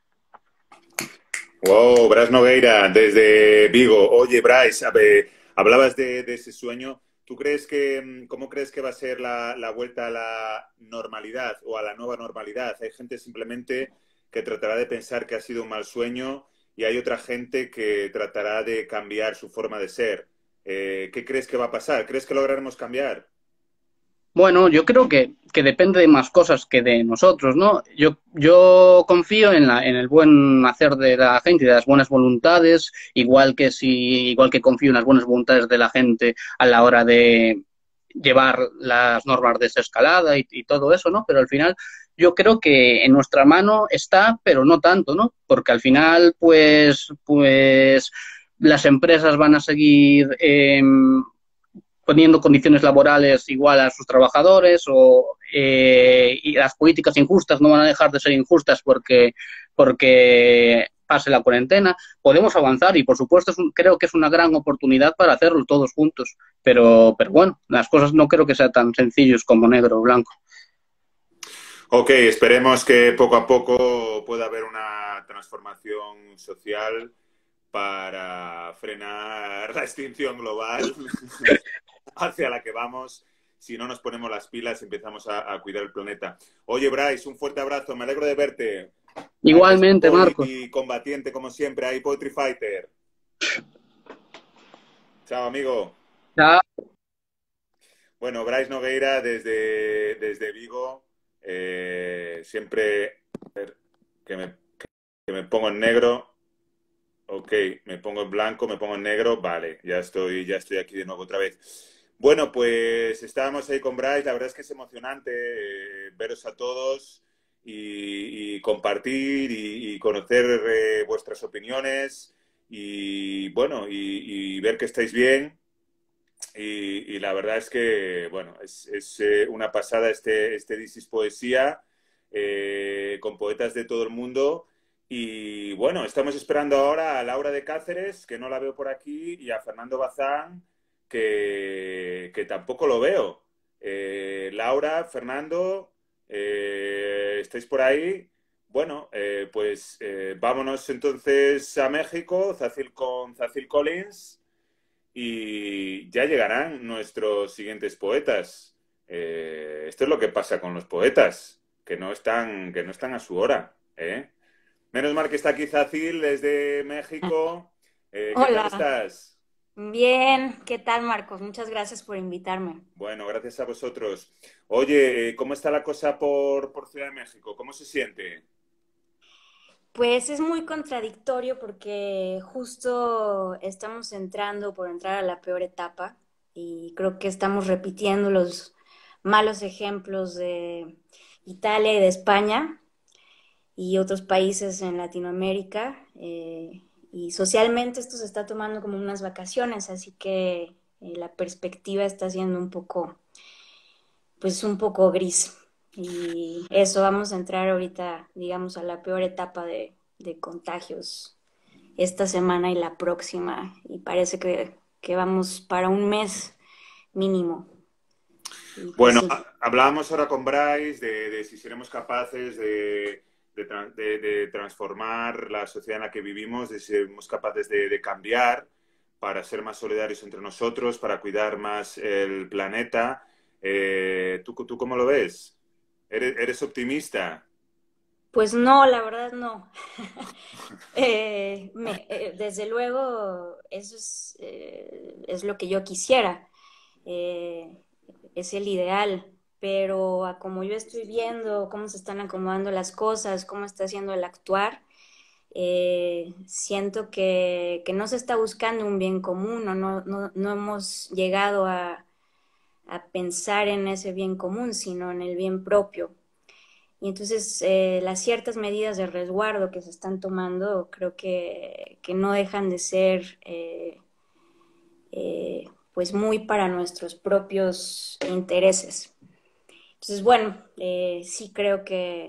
Wow, Brais Nogueira, desde Vigo. Oye, Brais, hablabas de ese sueño. ¿Cómo crees que va a ser la vuelta a la normalidad o a la nueva normalidad? Hay gente simplemente que tratará de pensar que ha sido un mal sueño y hay otra gente que tratará de cambiar su forma de ser. ¿Qué crees que va a pasar? ¿Crees que lograremos cambiar? Bueno, yo creo que depende de más cosas que de nosotros, ¿no? Yo confío en el buen hacer de la gente y de las buenas voluntades, igual que confío en las buenas voluntades de la gente a la hora de llevar las normas de desescalada y todo eso, ¿no? Pero al final yo creo que en nuestra mano está, pero no tanto, ¿no? Porque al final, pues las empresas van a seguir poniendo condiciones laborales igual a sus trabajadores y las políticas injustas no van a dejar de ser injustas porque pase la cuarentena. Podemos avanzar y, por supuesto, creo que es una gran oportunidad para hacerlo todos juntos. Pero bueno, las cosas no creo que sean tan sencillos como negro o blanco. Ok, esperemos que poco a poco pueda haber una transformación social para frenar la extinción global hacia la que vamos. Si no nos ponemos las pilas, empezamos a cuidar el planeta. Oye, Brais, un fuerte abrazo. Me alegro de verte. Igualmente, Marcos. Y combatiente, como siempre. Ahí, Poetry Fighter. Chao, amigo. Chao. Bueno, Brais Nogueira desde Vigo. Siempre que me pongo en negro. Ok, me pongo en blanco, me pongo en negro. Vale, ya estoy aquí de nuevo otra vez. Bueno, pues estábamos ahí con Brais. La verdad es que es emocionante veros a todos y compartir y conocer vuestras opiniones y bueno, y ver que estáis bien. Y la verdad es que, bueno, es una pasada este This is Poesía. con poetas de todo el mundo. Y bueno, estamos esperando ahora a Laura de Cáceres, que no la veo por aquí, y a Fernando Bazán, que tampoco lo veo. Laura, Fernando, ¿estáis por ahí? Bueno, pues vámonos entonces a México, con Zacil Collins, y ya llegarán nuestros siguientes poetas. Esto es lo que pasa con los poetas, que no están a su hora, ¿eh? Menos mal que está aquí Zacil desde México. ¿Qué tal Hola, estás? bien, ¿qué tal, Marcos? Muchas gracias por invitarme. Bueno, gracias a vosotros. Oye, ¿cómo está la cosa por Ciudad de México? ¿Cómo se siente? Pues es muy contradictorio porque justo estamos entrando por entrar a la peor etapa y creo que estamos repitiendo los malos ejemplos de Italia y de España y otros países en Latinoamérica. Y socialmente esto se está tomando como unas vacaciones, así que la perspectiva está siendo pues un poco gris. Y eso, vamos a entrar ahorita, digamos, a la peor etapa de contagios esta semana y la próxima. Y parece que vamos para un mes mínimo. Y pues Bueno, sí. hablábamos ahora con Bryce de si seremos capaces de transformar la sociedad en la que vivimos, de si seremos capaces de cambiar para ser más solidarios entre nosotros, para cuidar más el planeta. ¿Tú cómo lo ves? ¿Eres optimista? Pues no, la verdad no. Desde luego, eso es lo que yo quisiera. Eh, es el ideal, pero a como yo estoy viendo cómo se están acomodando las cosas, cómo está haciendo el actuar, siento que no se está buscando un bien común, o no hemos llegado a pensar en ese bien común, sino en el bien propio. Y entonces las ciertas medidas de resguardo que se están tomando creo que no dejan de ser pues muy para nuestros propios intereses. Entonces, bueno, sí creo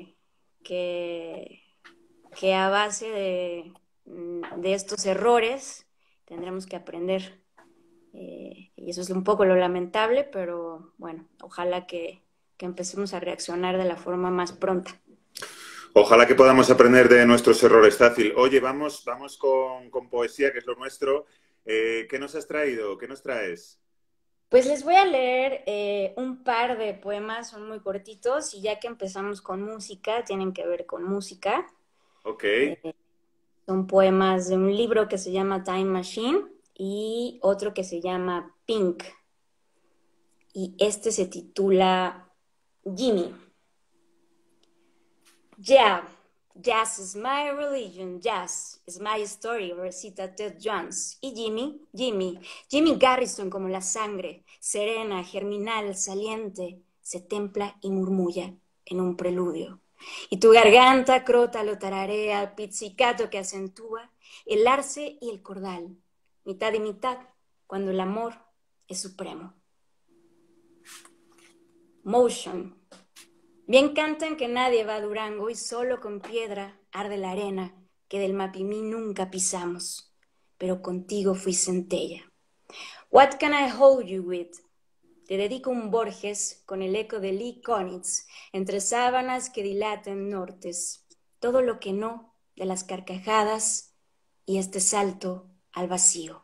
que, que a base de estos errores tendremos que aprender. Y eso es un poco lo lamentable, pero bueno, ojalá que empecemos a reaccionar de la forma más pronta. Ojalá que podamos aprender de nuestros errores, Tácil. Oye, vamos con poesía, que es lo nuestro. ¿Qué nos has traído? ¿Qué nos traes? Pues les voy a leer un par de poemas, son muy cortitos, y ya que empezamos con música, tienen que ver con música. Ok. Son poemas de un libro que se llama Time Machine y otro que se llama Pink. Y este se titula Jimmy. Yeah, jazz is my religion, jazz is my story, recita Ted Jones. Y Jimmy Garrison como la sangre, serena, germinal, saliente, se templa y murmulla en un preludio. Y tu garganta crota lo tararea, pizzicato que acentúa el arce y el cordal, mitad y mitad, cuando el amor es supremo. Motion. Bien cantan que nadie va a Durango y solo con piedra arde la arena que del Mapimí nunca pisamos, pero contigo fui centella. What can I hold you with? Te dedico un Borges con el eco de Lee Konitz entre sábanas que dilaten nortes, todo lo que no de las carcajadas y este salto al vacío.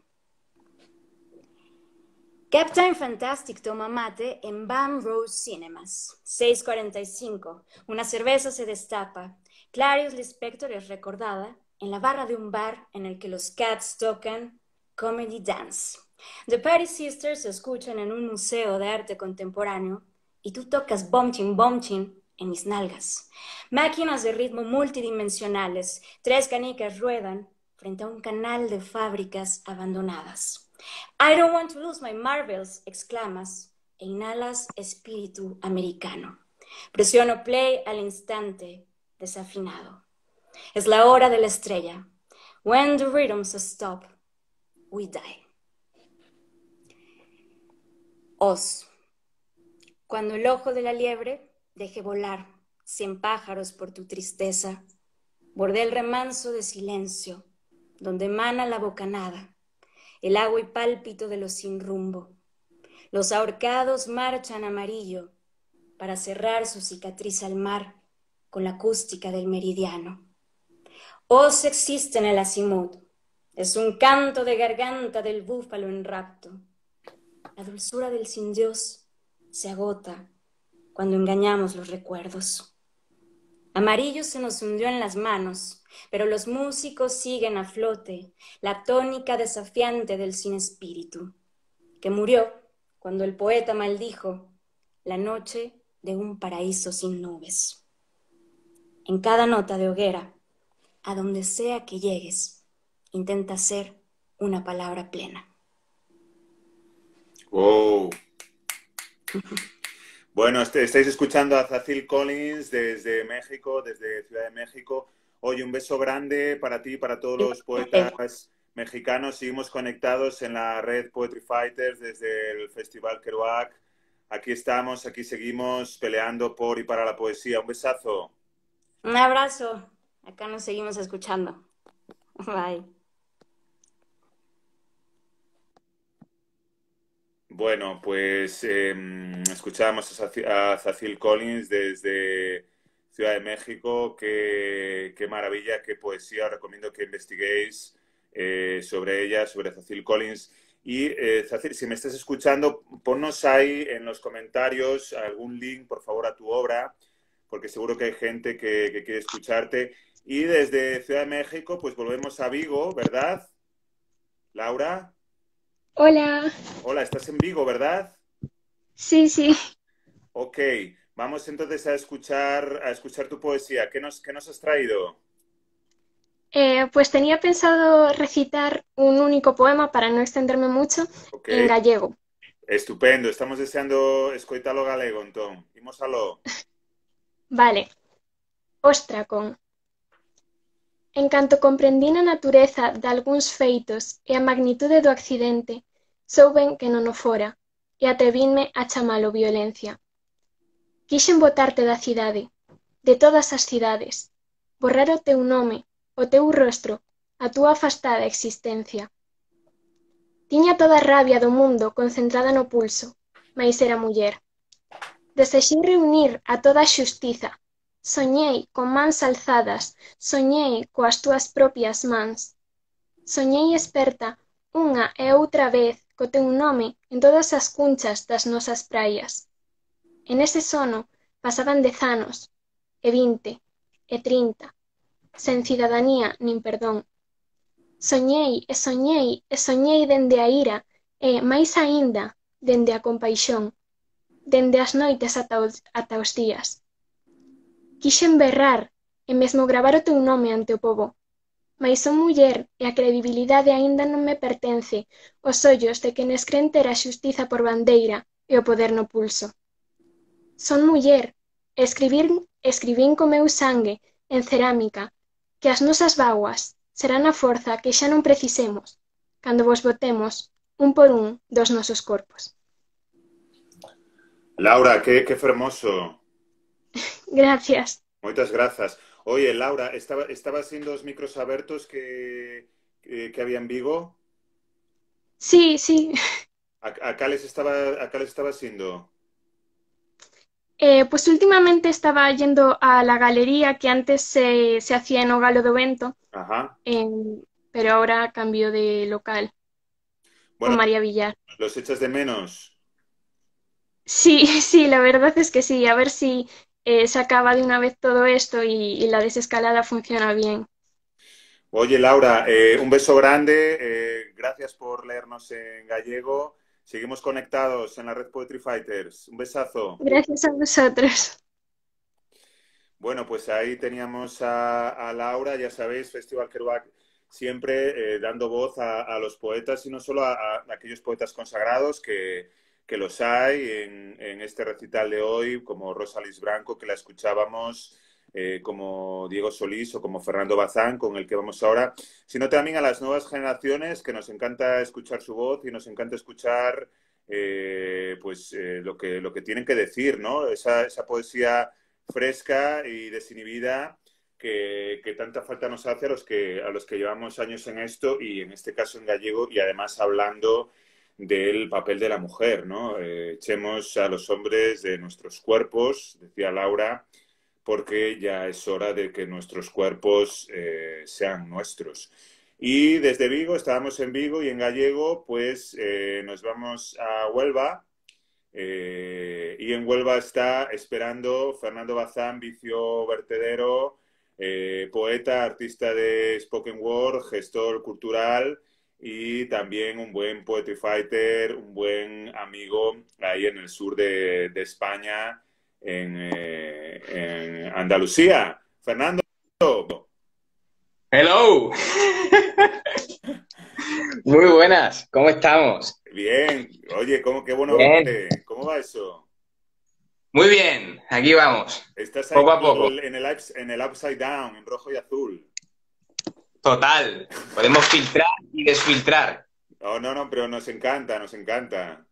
Captain Fantastic toma mate en Van Rose Cinemas. 6:45. Una cerveza se destapa. Clarice Lispector es recordada en la barra de un bar en el que los Cats tocan Comedy Dance. The Patty Sisters se escuchan en un museo de arte contemporáneo y tú tocas Bomchin Bomchin en mis nalgas. Máquinas de ritmo multidimensionales. 3 canicas ruedan frente a un canal de fábricas abandonadas. I don't want to lose my marbles, exclamas, e inhalas espíritu americano. Presiono play al instante, desafinado. Es la hora de la estrella. When the rhythms stop, we die. Oz. Cuando el ojo de la liebre deje volar 100 pájaros por tu tristeza. Bordé el remanso de silencio, donde emana la bocanada, el agua y pálpito de lo sin rumbo. Los ahorcados marchan amarillo para cerrar su cicatriz al mar con la acústica del meridiano. Oz existe en el azimut, es un canto de garganta del búfalo en rapto. La dulzura del sin Dios se agota cuando engañamos los recuerdos. Amarillo se nos hundió en las manos, pero los músicos siguen a flote, la tónica desafiante del sin espíritu, que murió cuando el poeta maldijo la noche de un paraíso sin nubes. En cada nota de hoguera, a donde sea que llegues, intenta ser una palabra plena. Wow. Bueno, estáis escuchando a Cecil Collins desde México, desde Ciudad de México. Oye, un beso grande para ti, para todos los poetas mexicanos. Seguimos conectados en la red Poetry Fighters desde el Festival Kerouac. Aquí estamos, aquí seguimos peleando por y para la poesía. Un besazo. Un abrazo. Acá nos seguimos escuchando. Bye. Bueno, pues escuchábamos a Cecil Collins desde Ciudad de México. Qué maravilla, qué poesía. Os recomiendo que investiguéis sobre ella, sobre Cecil Collins. Y Cecil, si me estás escuchando, ponnos ahí en los comentarios algún link, por favor, a tu obra, porque seguro que hay gente que quiere escucharte. Y desde Ciudad de México, pues volvemos a Vigo, ¿verdad? Laura. Hola. Hola, estás en Vigo, ¿verdad? Sí, sí. Ok, vamos entonces a escuchar tu poesía. ¿Qué nos has traído? Pues tenía pensado recitar un único poema para no extenderme mucho en gallego. Estupendo, estamos deseando escoitalo galego, entón. Imos aló. Vale. Ostracón. En canto comprendín a natureza dalgúns feitos e a magnitude do accidente, souben que non o fora, e atrevínme a chamalo violencia. Quixen botarte da cidade, de todas as cidades, borrar o teu nome, o teu rostro, a túa afastada existencia. Tiña toda a rabia do mundo concentrada no pulso, mais era muller. Desexei reunir a toda a xustiza. Soñei con mans alzadas, soñei coas túas propias mans. Soñei experta unha e outra vez co teu nome en todas as cunchas das nosas praias. En ese sono pasaban 10 anos, e 20, e 30, sen cidadanía nin perdón. Soñei e soñei e soñei dende a ira e, máis aínda, dende a compaixón, dende as noites ata os días. Quixen berrar e mesmo gravar o teu nome ante o pobo, mais son muller e a credibilidade aínda non me pertence os ollos de quenes cren ter a xustiza por bandeira e o poder no pulso. Son muller e escribín co meu sangue en cerámica que as nosas vaguas serán a forza que xa non precisemos cando vos botemos un por un dos nosos corpos. Laura, qué fermoso. Gracias. Moitas grazas. Oye, Laura, estabas indo os micros abertos que había en Vigo? Sí, sí. A cales estabas indo? Pues últimamente estaba yendo a la galería que antes se hacía en O Galo do Vento, pero ahora cambio de local, bueno, con María Villar. ¿Los echas de menos? Sí, sí, la verdad es que sí. A ver si se acaba de una vez todo esto y la desescalada funciona bien. Oye, Laura, un beso grande. Gracias por leernos en gallego. Seguimos conectados en la red Poetry Fighters. Un besazo. Gracias a vosotros. Bueno, pues ahí teníamos a Laura, ya sabéis, Festival Kerouac siempre dando voz a los poetas y no solo a aquellos poetas consagrados que los hay en este recital de hoy, como Rosa Liz Branco, que la escuchábamos, como Diego Solís o como Fernando Bazán, con el que vamos ahora, sino también a las nuevas generaciones, que nos encanta escuchar su voz y nos encanta escuchar lo que tienen que decir, ¿no? Esa poesía fresca y desinhibida que tanta falta nos hace a los que llevamos años en esto y en este caso en gallego y además hablando del papel de la mujer, ¿no? Echemos a los hombres de nuestros cuerpos, decía Laura, porque ya es hora de que nuestros cuerpos sean nuestros. Y desde Vigo, estábamos en Vigo y en gallego, pues nos vamos a Huelva. Y en Huelva está esperando Fernando Bazán, vicio vertedero, poeta, artista de spoken word, gestor cultural y también un buen poetry fighter, un buen amigo ahí en el sur de España, en Andalucía. Fernando. Hello. Muy buenas, ¿cómo estamos? Bien. Oye, qué bueno Bien. verte. ¿Cómo va eso? Muy bien, aquí vamos. Estás ahí Poco a poco. en el upside down, en rojo y azul. Total. Podemos filtrar y desfiltrar. Oh, no, pero nos encanta, nos encanta.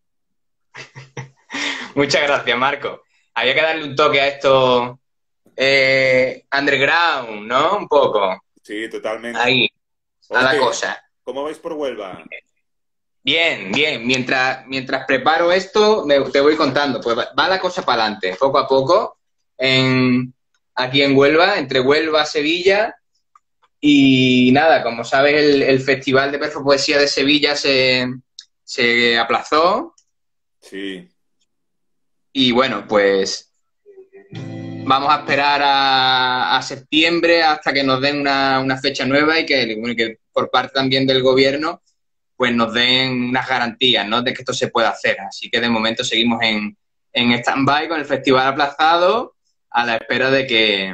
Muchas gracias, Marco. Había que darle un toque a esto underground, ¿no? Un poco. Sí, totalmente. Ahí, a la Oye, cosa. ¿cómo vais por Huelva? Bien, bien. Mientras preparo esto, te voy contando. Pues va la cosa para adelante, poco a poco, aquí en Huelva, entre Huelva, Sevilla. Y nada, como sabes, el Festival de Perfopoesía de Sevilla se aplazó. Sí. Y bueno, pues vamos a esperar a septiembre hasta que nos den una fecha nueva y que por parte también del gobierno pues nos den unas garantías, ¿no?, de que esto se pueda hacer. Así que de momento seguimos en stand-by con el festival aplazado a la espera de que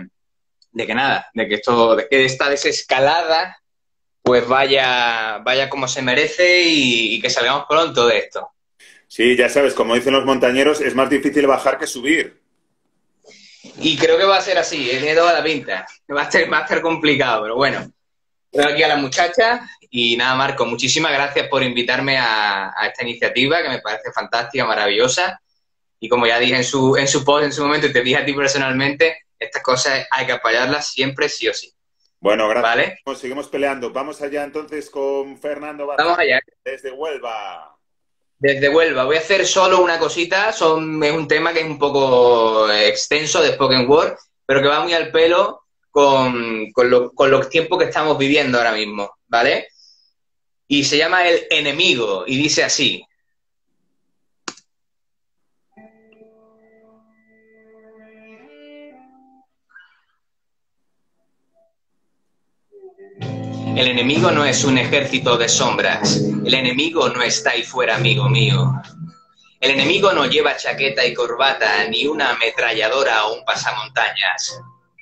esta desescalada pues vaya como se merece y que salgamos pronto de esto. Sí, ya sabes, como dicen los montañeros, es más difícil bajar que subir. Y creo que va a ser así, tiene toda la pinta. Va a estar complicado, pero bueno. Tengo aquí a la muchacha y nada, Marco, muchísimas gracias por invitarme a esta iniciativa que me parece fantástica, maravillosa. Y como ya dije en su post en su momento y te dije a ti personalmente, estas cosas hay que apoyarlas siempre sí o sí. Bueno, gracias. ¿Vale? Seguimos peleando. Vamos allá entonces con Fernando Bazán. Vamos allá. Desde Huelva. Desde Huelva. Voy a hacer solo una cosita. Es un tema que es un poco extenso de spoken word, pero que va muy al pelo con los tiempos que estamos viviendo ahora mismo, ¿vale? Y se llama El Enemigo y dice así. El enemigo no es un ejército de sombras. El enemigo no está ahí fuera, amigo mío. El enemigo no lleva chaqueta y corbata, ni una ametralladora o un pasamontañas.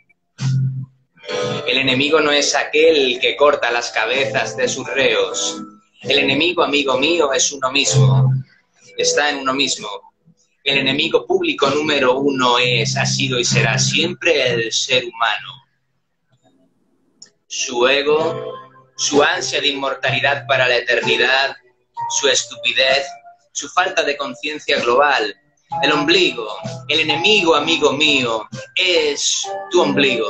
El enemigo no es aquel que corta las cabezas de sus reos. El enemigo, amigo mío, es uno mismo. Está en uno mismo. El enemigo público número uno ha sido y será siempre el ser humano. Su ego, su ansia de inmortalidad para la eternidad, su estupidez, su falta de conciencia global. El ombligo, el enemigo, amigo mío, es tu ombligo.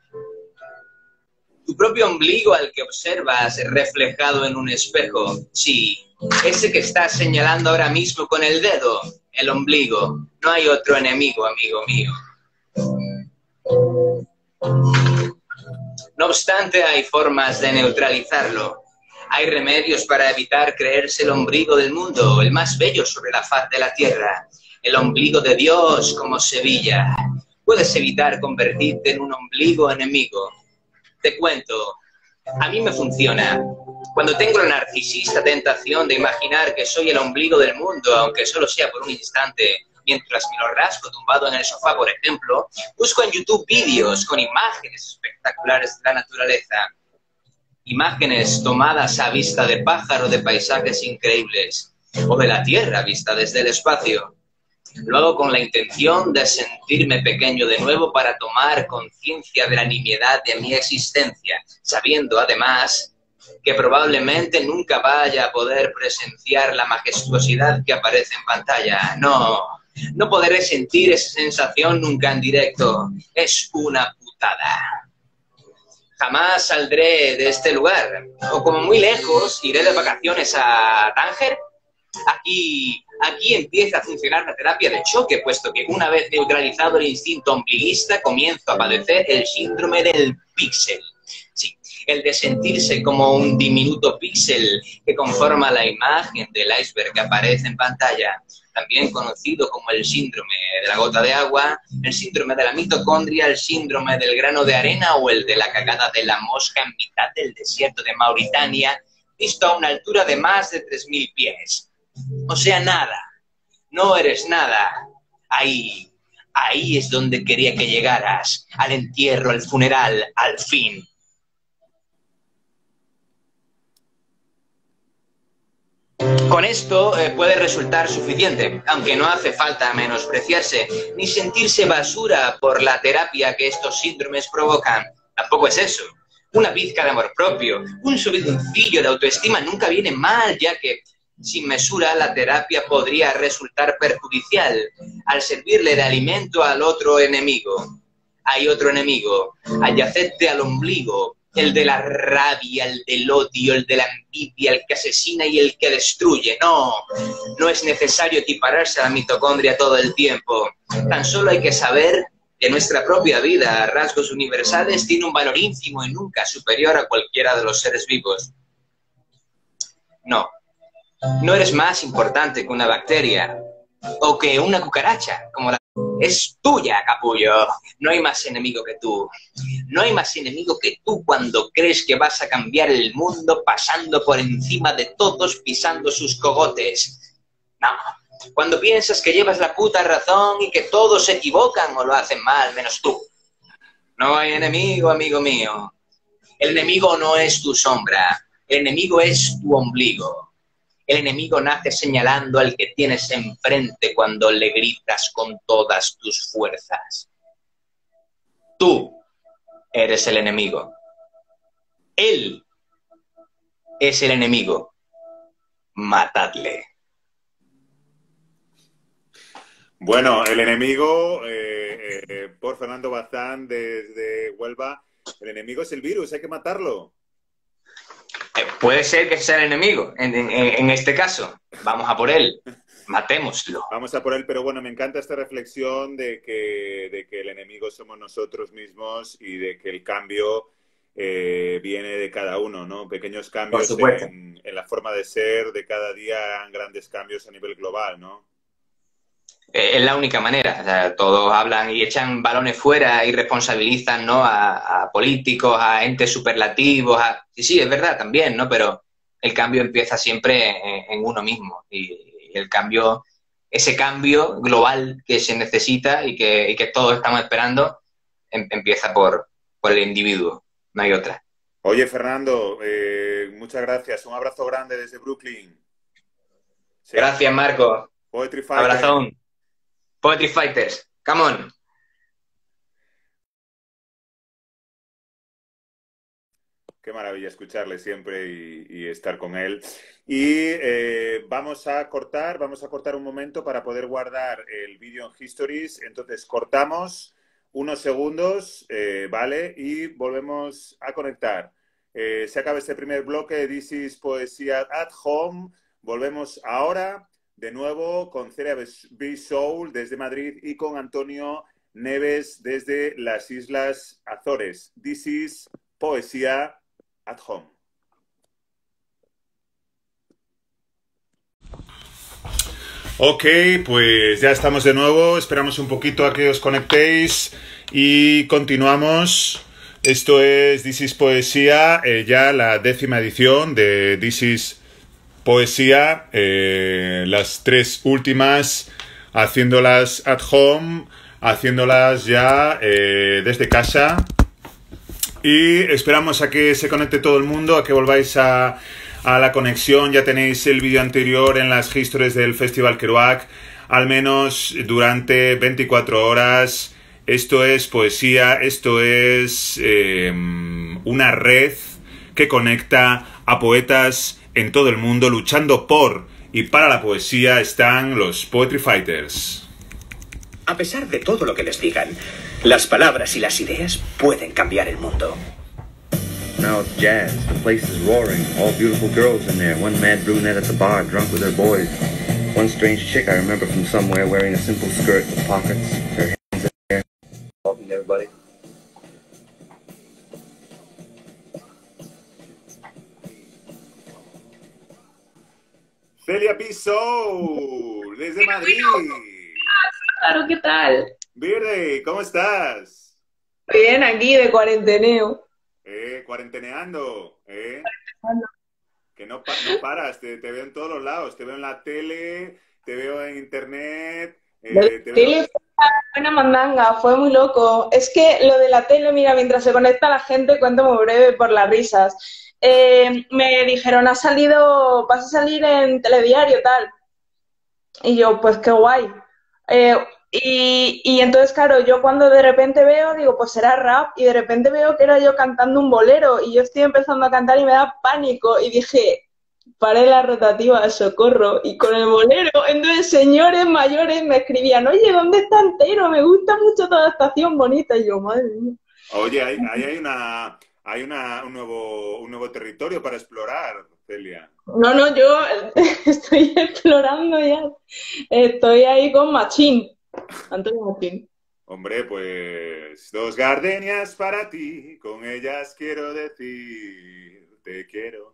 Tu propio ombligo al que observas reflejado en un espejo. Sí, ese que estás señalando ahora mismo con el dedo, el ombligo. No hay otro enemigo, amigo mío. No obstante, hay formas de neutralizarlo. Hay remedios para evitar creerse el ombligo del mundo, el más bello sobre la faz de la tierra. El ombligo de Dios como Sevilla. Puedes evitar convertirte en un ombligo enemigo. Te cuento, a mí me funciona. Cuando tengo la narcisista tentación de imaginar que soy el ombligo del mundo, aunque solo sea por un instante, mientras me lo rasco tumbado en el sofá, por ejemplo, busco en YouTube vídeos con imágenes espectaculares de la naturaleza. Imágenes tomadas a vista de pájaro, de paisajes increíbles, o de la Tierra vista desde el espacio. Lo hago con la intención de sentirme pequeño de nuevo para tomar conciencia de la nimiedad de mi existencia, sabiendo además que probablemente nunca vaya a poder presenciar la majestuosidad que aparece en pantalla. No, No podré sentir esa sensación nunca en directo. Es una putada. Jamás saldré de este lugar. O como muy lejos, iré de vacaciones a Tánger. Aquí empieza a funcionar la terapia de choque, puesto que una vez neutralizado el instinto ombliguista, comienzo a padecer el síndrome del píxel. Sí, el de sentirse como un diminuto píxel que conforma la imagen del iceberg que aparece en pantalla, también conocido como el síndrome de la gota de agua, el síndrome de la mitocondria, el síndrome del grano de arena o el de la cagada de la mosca en mitad del desierto de Mauritania, visto a una altura de más de 3000 pies. O sea, nada. No eres nada. Ahí es donde quería que llegaras. Al entierro, al funeral, al fin. Con esto puede resultar suficiente, aunque no hace falta menospreciarse, ni sentirse basura por la terapia que estos síndromes provocan. Tampoco es eso. Una pizca de amor propio, un subidoncillo de autoestima nunca viene mal, ya que sin mesura la terapia podría resultar perjudicial al servirle de alimento al otro enemigo. Hay otro enemigo, adyacente al ombligo, el de la rabia, el del odio, el de la envidia, el que asesina y el que destruye. No es necesario equipararse a la mitocondria todo el tiempo. Tan solo hay que saber que nuestra propia vida, a rasgos universales, tiene un valor ínfimo y nunca superior a cualquiera de los seres vivos. No eres más importante que una bacteria o que una cucaracha, como la... Es tuya, capullo. No hay más enemigo que tú. No hay más enemigo que tú cuando crees que vas a cambiar el mundo pasando por encima de todos, pisando sus cogotes. No. Cuando piensas que llevas la puta razón y que todos se equivocan o lo hacen mal, menos tú. No hay enemigo, amigo mío. El enemigo no es tu sombra. El enemigo es tu ombligo. El enemigo nace señalando al que tienes enfrente cuando le gritas con todas tus fuerzas. Tú eres el enemigo. Él es el enemigo. Matadle. Bueno, el enemigo, por Fernando Bazán desde Huelva, el enemigo es el virus, hay que matarlo. Puede ser que sea el enemigo, en este caso. Vamos a por él, matémoslo. Vamos a por él, pero bueno, me encanta esta reflexión de que el enemigo somos nosotros mismos y de que el cambio viene de cada uno, ¿no? Pequeños cambios en la forma de ser de cada día, grandes cambios a nivel global, ¿no? Es la única manera. O sea, todos hablan y echan balones fuera y responsabilizan, ¿no?, a políticos, a entes superlativos. Sí, es verdad también, ¿no? Pero el cambio empieza siempre en uno mismo. Y el cambio, ese cambio global que se necesita y que todos estamos esperando, empieza por el individuo. No hay otra. Oye, Fernando, muchas gracias. Un abrazo grande desde Brooklyn. Sí. Gracias, Marco. Poetry Fighter. Abrazón. Poetry Fighters, come on. Qué maravilla escucharle siempre y estar con él. Y vamos a cortar un momento para poder guardar el vídeo en Histories. Entonces cortamos unos segundos, ¿vale? Y volvemos a conectar. Se acaba este primer bloque de This is Poesía at Home. Volvemos ahora. De nuevo con Celia B. Soul desde Madrid y con Antonio Neves desde las Islas Azores. This is Poesía at Home. Ok, pues ya estamos de nuevo. Esperamos un poquito a que os conectéis y continuamos. Esto es This is Poesía, ya la 10ª edición de This is Poesía, las 3 últimas, haciéndolas at home, haciéndolas ya desde casa. Y esperamos a que se conecte todo el mundo, a que volváis a la conexión. Ya tenéis el vídeo anterior en las historias del Festival Kerouac, al menos durante 24 horas. Esto es poesía, esto es una red que conecta a poetas en todo el mundo luchando por y para la poesía. Están los Poetry Fighters. A pesar de todo lo que les digan, las palabras y las ideas pueden cambiar el mundo. Now it's jazz. The place is roaring. All beautiful girls in there. One mad brunette at the bar, drunk with her boys. One strange chick I remember from somewhere wearing a simple skirt with pockets. Her hands in there. Talking to everybody. Celia Piso, desde Madrid. Claro, ¿qué tal? Verde, ¿cómo estás? Bien, aquí de cuarenteneo. Cuarenteneando, que no paras, te veo en todos los lados, te veo en la tele, te veo en internet. La tele fue una buena mandanga, fue muy loco. Es que lo de la tele, mira, mientras se conecta la gente, cuento muy breve por las risas. Me dijeron, vas a salir en Telediario, tal. Y yo, pues qué guay. Y entonces, claro, yo cuando de repente veo, digo, pues será rap, y de repente veo que era yo cantando un bolero, y yo estoy empezando a cantar y me da pánico, y dije, paré la rotativa, socorro, y con el bolero, entonces señores mayores me escribían, oye, ¿dónde está Entero? Me gusta mucho toda esta estación bonita, y yo, madre mía. Oye, hay un nuevo territorio para explorar, Celia. No, yo estoy explorando ya, estoy ahí con Machín. Antonio Martín. Hombre, pues 2 gardenias para ti, con ellas quiero decir, te quiero.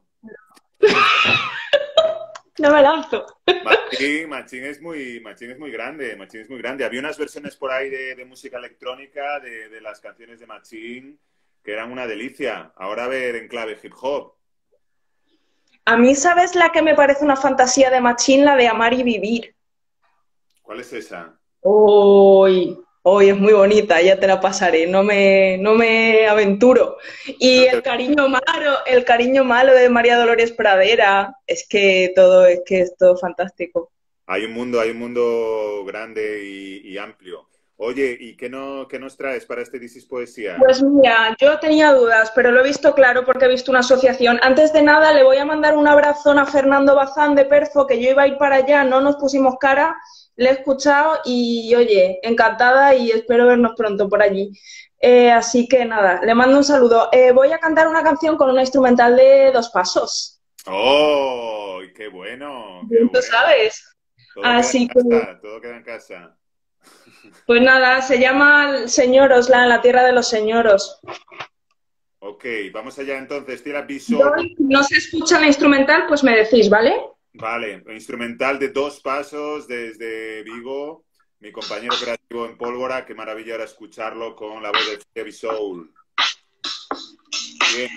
No me lanzo. Machín es muy grande, Machín es muy grande. Había unas versiones por ahí de música electrónica, de las canciones de Machín, que eran una delicia. Ahora a ver en clave hip hop. A mí, ¿sabes la que me parece una fantasía de Machín? La de Amar y Vivir. ¿Cuál es esa? Hoy es muy bonita, ya te la pasaré, no me aventuro. Y el cariño malo de María Dolores Pradera, es todo fantástico. Hay un mundo grande y amplio. Oye, ¿y qué nos traes para este This is Poesía? Pues mira, yo tenía dudas, pero lo he visto claro porque he visto una asociación. Antes de nada, le voy a mandar un abrazón a Fernando Bazán de Perzo, que yo iba a ir para allá, no nos pusimos cara, le he escuchado y, oye, encantada y espero vernos pronto por allí. Así que nada, le mando un saludo. Voy a cantar una canción con una instrumental de 2 pasos. ¡Oh, qué bueno! Tú sabes. Así que... Todo queda en casa. Pues nada, se llama Señoros, en la tierra de los señoros. Ok, vamos allá entonces. Tira piso. No se escucha la instrumental, pues me decís, ¿vale? Vale, instrumental de 2 pasos desde Vigo. Mi compañero creativo en Pólvora, qué maravilla era escucharlo con la voz de Heavy Soul. Bien.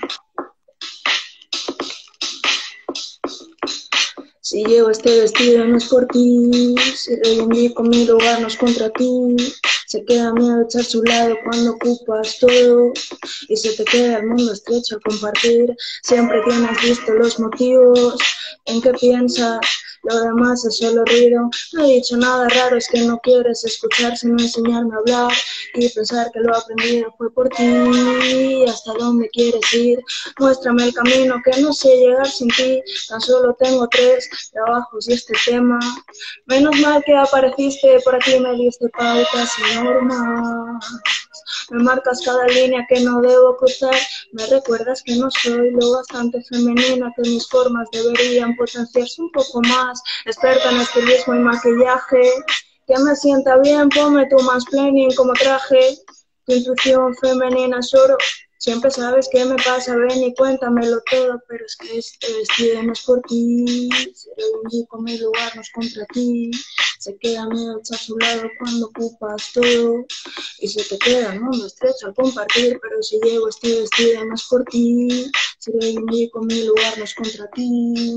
Si llevo este vestido no es por ti, si reivindico mi lugar no es contra ti, se queda miedo echar su lado cuando ocupas todo y se te queda el mundo estrecho al compartir, siempre tienes visto los motivos en que piensas, lo demás es solo ruido, no he dicho nada raro, es que no quieres escuchar sino enseñarme a hablar y pensar que lo aprendido fue por ti, hasta dónde quieres ir, muéstrame el camino que no sé llegar sin ti, tan solo tengo 3 trabajos y este tema, menos mal que apareciste por aquí, me diste pautas y normas, me marcas cada línea que no debo cruzar, me recuerdas que no soy lo bastante femenina, que mis formas deberían potenciarse un poco más, experta en estilismo y maquillaje, que me sienta bien, ponme tu mansplaining como traje, tu intuición femenina es oro, siempre sabes qué me pasa, ven y cuéntamelo todo, pero es que este vestido no es por ti, si reivindico mi lugar no es contra ti, se queda miedo echar su lado cuando ocupas todo, y se te queda el mundo estrecho al compartir, pero si llevo este vestido no es por ti, si reivindico mi lugar no es contra ti.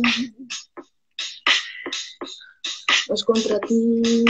Es contra ti,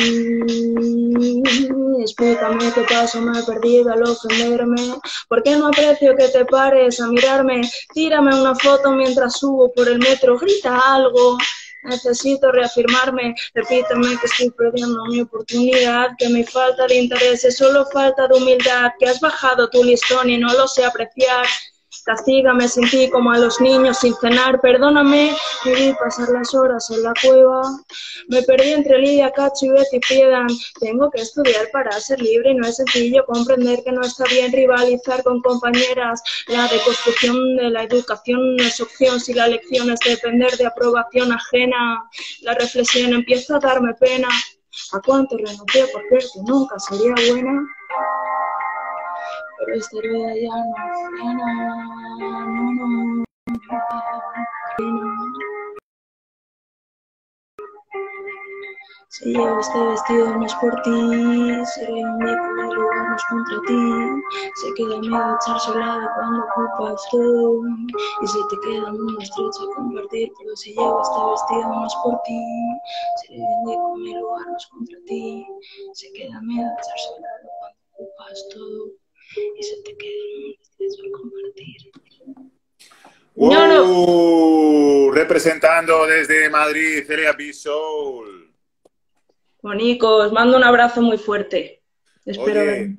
explícame qué pasó, me he perdido al ofenderme, ¿por qué no aprecio que te pares a mirarme? Tírame una foto mientras subo por el metro, grita algo, necesito reafirmarme, repíteme que estoy perdiendo mi oportunidad, que mi falta de interés es solo falta de humildad, que has bajado tu listón y no lo sé apreciar, Castígame sin ti como a los niños sin cenar, perdóname, me vi pasar las horas en la cueva, me perdí entre Lidia, Cacho y Betty Friedan, tengo que estudiar para ser libre y no es sencillo comprender que no está bien rivalizar con compañeras, la deconstrucción de la educación no es opción si la lección es depender de aprobación ajena, la reflexión empieza a darme pena, ¿a cuánto renuncié por creer que nunca sería buena? Pero esta vida ya no. Si llevo este vestido no es por ti, se reivindica el lugar no es contra ti, se queda miedo de echar su lado cuando ocupas tú, y se te queda el mundo estrecho a compartir, pero si llevo este vestido no es por ti, se reivindica mi lugar no es contra ti, se queda miedo de echar su lado cuando ocupas todo, y se te queda el mundo estrecho a compartir. Representando desde Madrid, Celia B. Soul. Monico, os mando un abrazo muy fuerte. Espero Oye,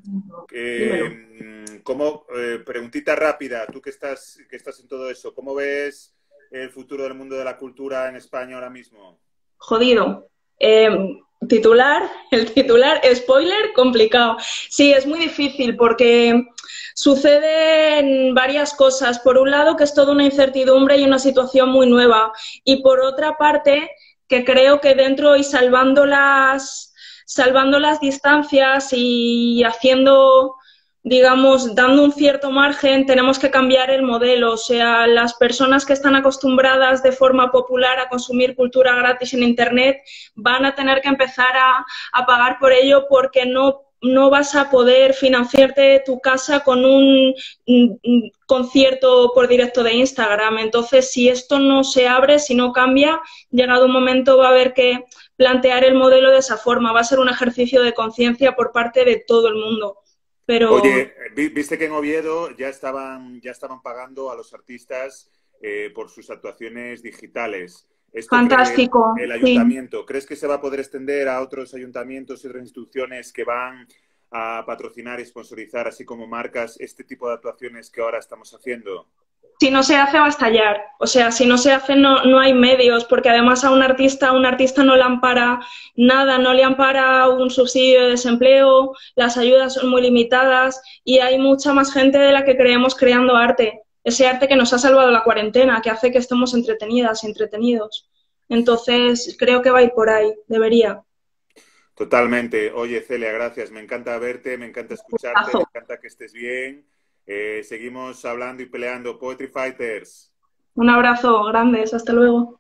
preguntita rápida, tú que estás en todo eso, ¿cómo ves el futuro del mundo de la cultura en España ahora mismo? Jodido. El titular, spoiler, complicado. Sí, es muy difícil porque suceden varias cosas. Por un lado, que es toda una incertidumbre y una situación muy nueva. Y por otra parte, que creo que dentro y salvando las distancias y haciendo, digamos, dando un cierto margen, tenemos que cambiar el modelo. O sea, las personas que están acostumbradas de forma popular a consumir cultura gratis en Internet van a tener que empezar a pagar por ello porque no vas a poder financiarte tu casa con un concierto por directo de Instagram. Entonces, si esto no se abre, si no cambia, llegado un momento va a haber que plantear el modelo de esa forma. Va a ser un ejercicio de conciencia por parte de todo el mundo. Pero... Oye, viste que en Oviedo ya estaban pagando a los artistas por sus actuaciones digitales. Esto fantástico. El ayuntamiento, sí. ¿Crees que se va a poder extender a otros ayuntamientos y otras instituciones que van a patrocinar y sponsorizar, así como marcas, este tipo de actuaciones que ahora estamos haciendo? Si no se hace, va a estallar. O sea, si no se hace, no hay medios, porque además a un artista no le ampara nada, no le ampara un subsidio de desempleo, las ayudas son muy limitadas y hay mucha más gente de la que creemos creando arte. Ese arte que nos ha salvado la cuarentena, que hace que estemos entretenidas y entretenidos. Entonces, creo que va a ir por ahí, debería. Totalmente. Oye, Celia, gracias. Me encanta verte, me encanta escucharte, me encanta que estés bien. Seguimos hablando y peleando. Poetry Fighters. Un abrazo, grandes. Hasta luego.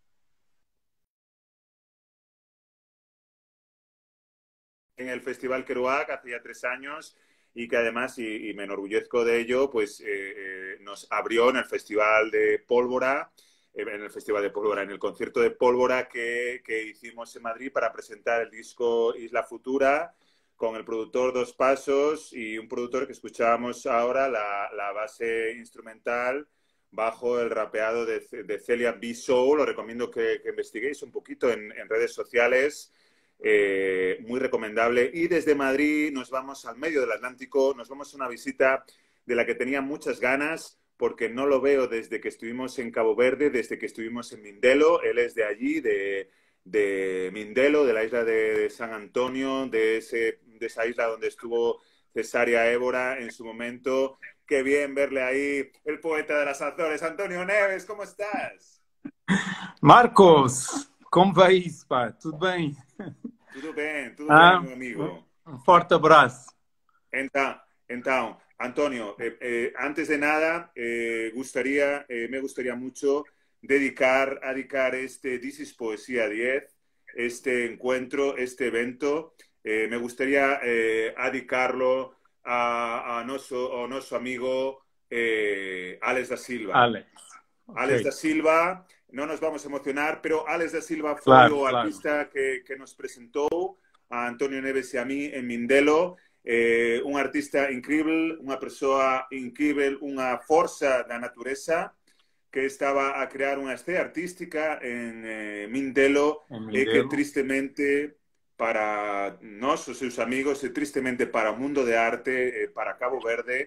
En el Festival Kerouac hace ya 3 años y que además, y me enorgullezco de ello, pues nos abrió en el Festival de Pólvora, en el concierto de Pólvora que hicimos en Madrid para presentar el disco Isla Futura, con el productor Dos Pasos y un productor que escuchábamos ahora, la base instrumental bajo el rapeado de Celia B. Soul. Os recomiendo que investiguéis un poquito en redes sociales, muy recomendable. Y desde Madrid nos vamos al medio del Atlántico, nos vamos a una visita de la que tenía muchas ganas, porque no lo veo desde que estuvimos en Cabo Verde, desde que estuvimos en Mindelo. Él es de allí, de Mindelo, de la isla de San Antonio, de esa isla donde estuvo Cesárea Évora en su momento. Qué bien verle ahí, el poeta de las Azores. Antonio Neves, ¿cómo estás? Marcos, como vais, pá? Tudo bem? Tudo bem, meu amigo. Forte abraço. Então, Antonio, antes de nada, me gustaría mucho dedicar este This is Poesía 10, este encuentro, este evento. Me gustaría dedicarlo a nuestro amigo Alex da Silva. Alex da Silva, no nos vamos a emocionar, pero Alex da Silva fue el artista que nos presentó a Antonio Neves y a mí en Mindelo. Un artista increíble, una persona increíble, una fuerza de la naturaleza que estaba a crear una escena artística en Mindelo, que tristemente para nosotros, sus amigos, y tristemente para el mundo de arte, para Cabo Verde,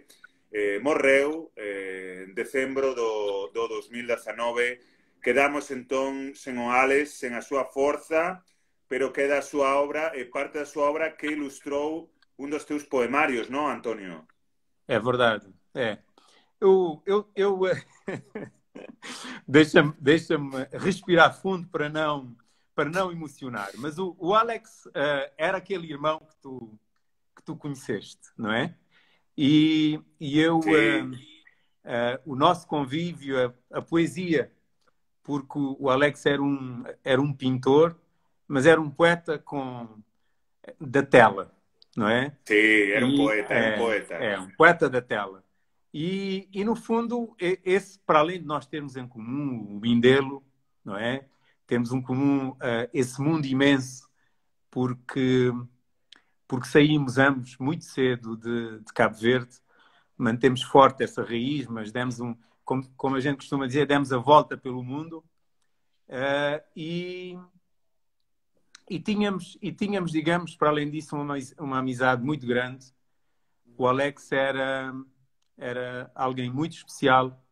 morreu en decembro do 2019. Quedamos entón sen o Alex, sen a súa forza, pero queda a súa obra e parte da súa obra que ilustrou un dos teus poemarios, non, António? É verdade, é. Deixa-me respirar fundo para não emocionar. Mas o Alex era aquele irmão que tu conheceste, não é? E eu, o nosso convívio, a poesia, porque o Alex era um pintor, mas era um poeta da tela, não é? Sim, era um poeta, um poeta da tela. E no fundo, para além de nós termos em comum o Mindelo, não é? Temos em comum esse mundo imenso, porque saímos ambos muito cedo de Cabo Verde, mantemos forte essa raiz, mas demos como a gente costuma dizer, demos a volta pelo mundo e tínhamos, digamos, para além disso, uma amizade muito grande. O Alex era alguém muito especial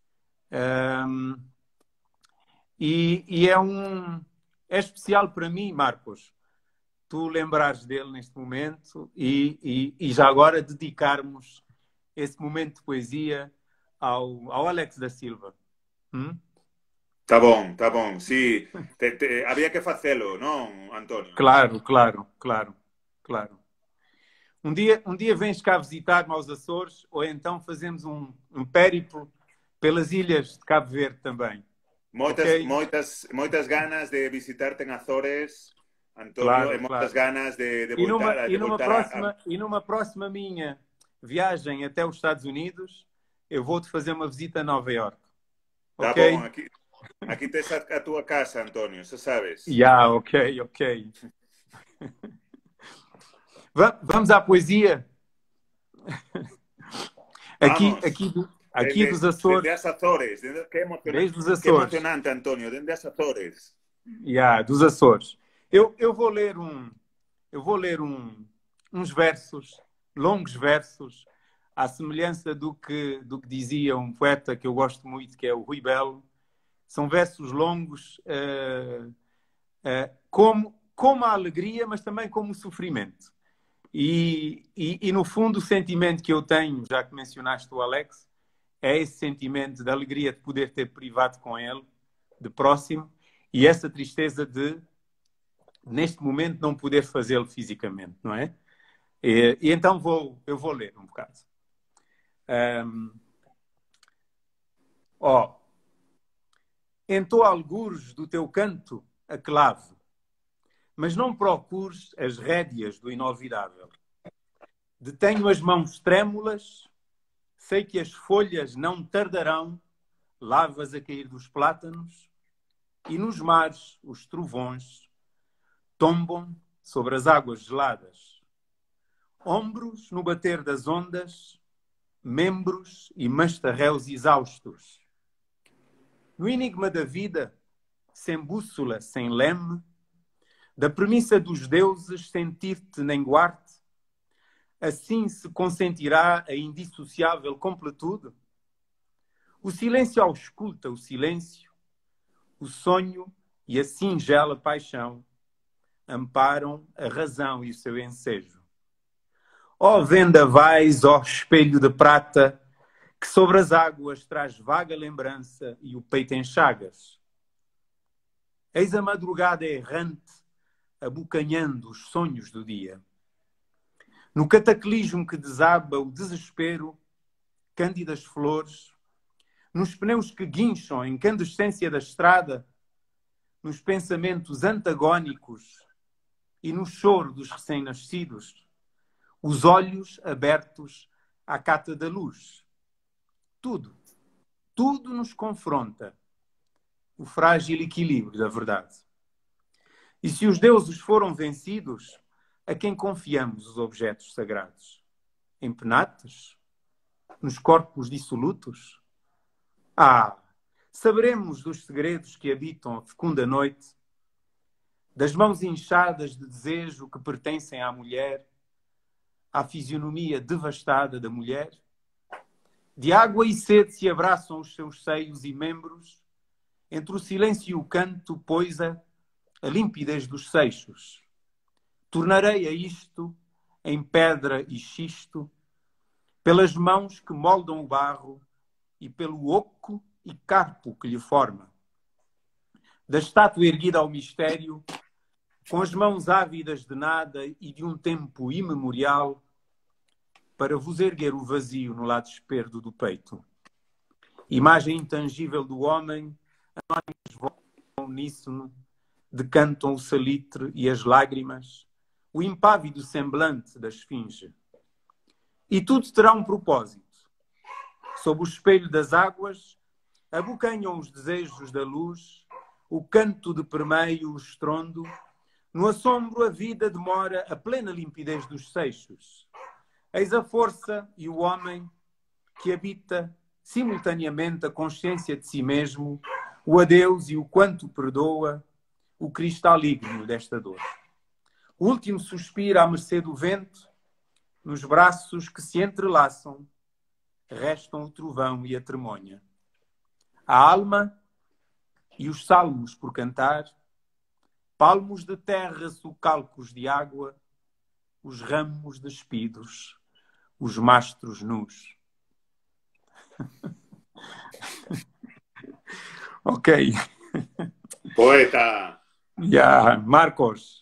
e é especial para mim, Marcos, tu lembrares dele neste momento e já agora dedicarmos esse momento de poesia ao Alex da Silva. Tá bom, sí. Había que facelo, non, António? Claro. Um dia vens cá visitar-me aos Açores ou então fazemos um périplo pelas ilhas de Cabo Verde também. Moitas ganas de visitar-te en Azores, António, e moitas ganas de voltar E numa próxima minha viagem até os Estados Unidos, eu vou-te fazer uma visita a Nova Iorque. Tá okay? Bom, aqui tens a tua casa, António, você sabes. Ok. Vamos à poesia. Aqui dos Açores. Desde Açores. Desde os Açores. Que emocionante, António, desde os Açores. Dos Açores. Eu vou ler uns versos, longos versos, à semelhança do que dizia um poeta que eu gosto muito, que é o Rui Belo. São versos longos, como a alegria, mas também como o sofrimento. E no fundo, o sentimento que eu tenho, já que mencionaste o Alex, é esse sentimento de alegria de poder ter privado com ele, de próximo, e essa tristeza de, neste momento, não poder fazê-lo fisicamente, não é? E então eu vou ler um bocado. Entoa algures do teu canto a clave, mas não procures as rédeas do inolvidável. Detenho as mãos trêmulas, sei que as folhas não tardarão, lavas a cair dos plátanos, e nos mares os trovões tombam sobre as águas geladas. Ombros no bater das ondas, membros e mastarréus exaustos. No enigma da vida, sem bússola, sem leme, da premissa dos deuses, sentir-te nem guarte, assim se consentirá a indissociável completude? O silêncio ausculta o silêncio, o sonho e a singela paixão amparam a razão e o seu ensejo. Ó vendavais, ó espelho de prata, que sobre as águas traz vaga lembrança e o peito em chagas. Eis a madrugada errante, abocanhando os sonhos do dia. No cataclismo que desaba o desespero, cândidas flores, nos pneus que guincham em incandescência da estrada, nos pensamentos antagónicos e no choro dos recém-nascidos, os olhos abertos à cata da luz. Tudo nos confronta o frágil equilíbrio da verdade. E se os deuses foram vencidos, a quem confiamos os objetos sagrados? Em penates? Nos corpos dissolutos? Saberemos dos segredos que habitam a fecunda noite, das mãos inchadas de desejo que pertencem à mulher, à fisionomia devastada da mulher? De água e sede se abraçam os seus seios e membros, entre o silêncio e o canto poisa a limpidez dos seixos. Tornarei a isto em pedra e xisto, pelas mãos que moldam o barro e pelo oco e carpo que lhe forma. Da estátua erguida ao mistério, com as mãos ávidas de nada e de um tempo imemorial, para vos erguer o vazio no lado esquerdo do peito. Imagem intangível do homem, anónimas vozes uníssono, decantam o salitre e as lágrimas, o impávido semblante da esfinge. E tudo terá um propósito. Sob o espelho das águas, abocanham os desejos da luz, o canto de permeio, o estrondo, no assombro a vida demora a plena limpidez dos seixos. Eis a força e o homem que habita simultaneamente a consciência de si mesmo, o adeus e o quanto perdoa, o cristal ígneo desta dor. O último suspiro à mercê do vento, nos braços que se entrelaçam, restam o trovão e a tremonha. A alma e os salmos por cantar, palmos de terra sulcalcos de água, os ramos despidos, os mastros nus. Ok. Poeta. Ya, Marcos.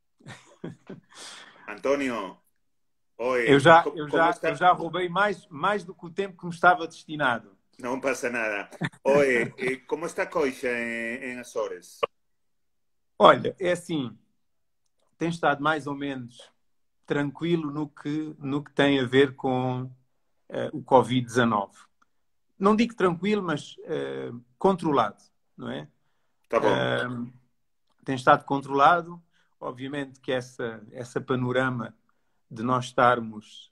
António. Oi. Eu já roubei mais do que o tempo que me estava destinado. Não passa nada. Oi, como está a coisa em Açores? Olha, é assim, tem estado mais ou menos tranquilo no que tem a ver com o Covid-19. Não digo tranquilo, mas controlado, não é? Tá bom. Tem estado controlado. Obviamente que essa panorama de nós estarmos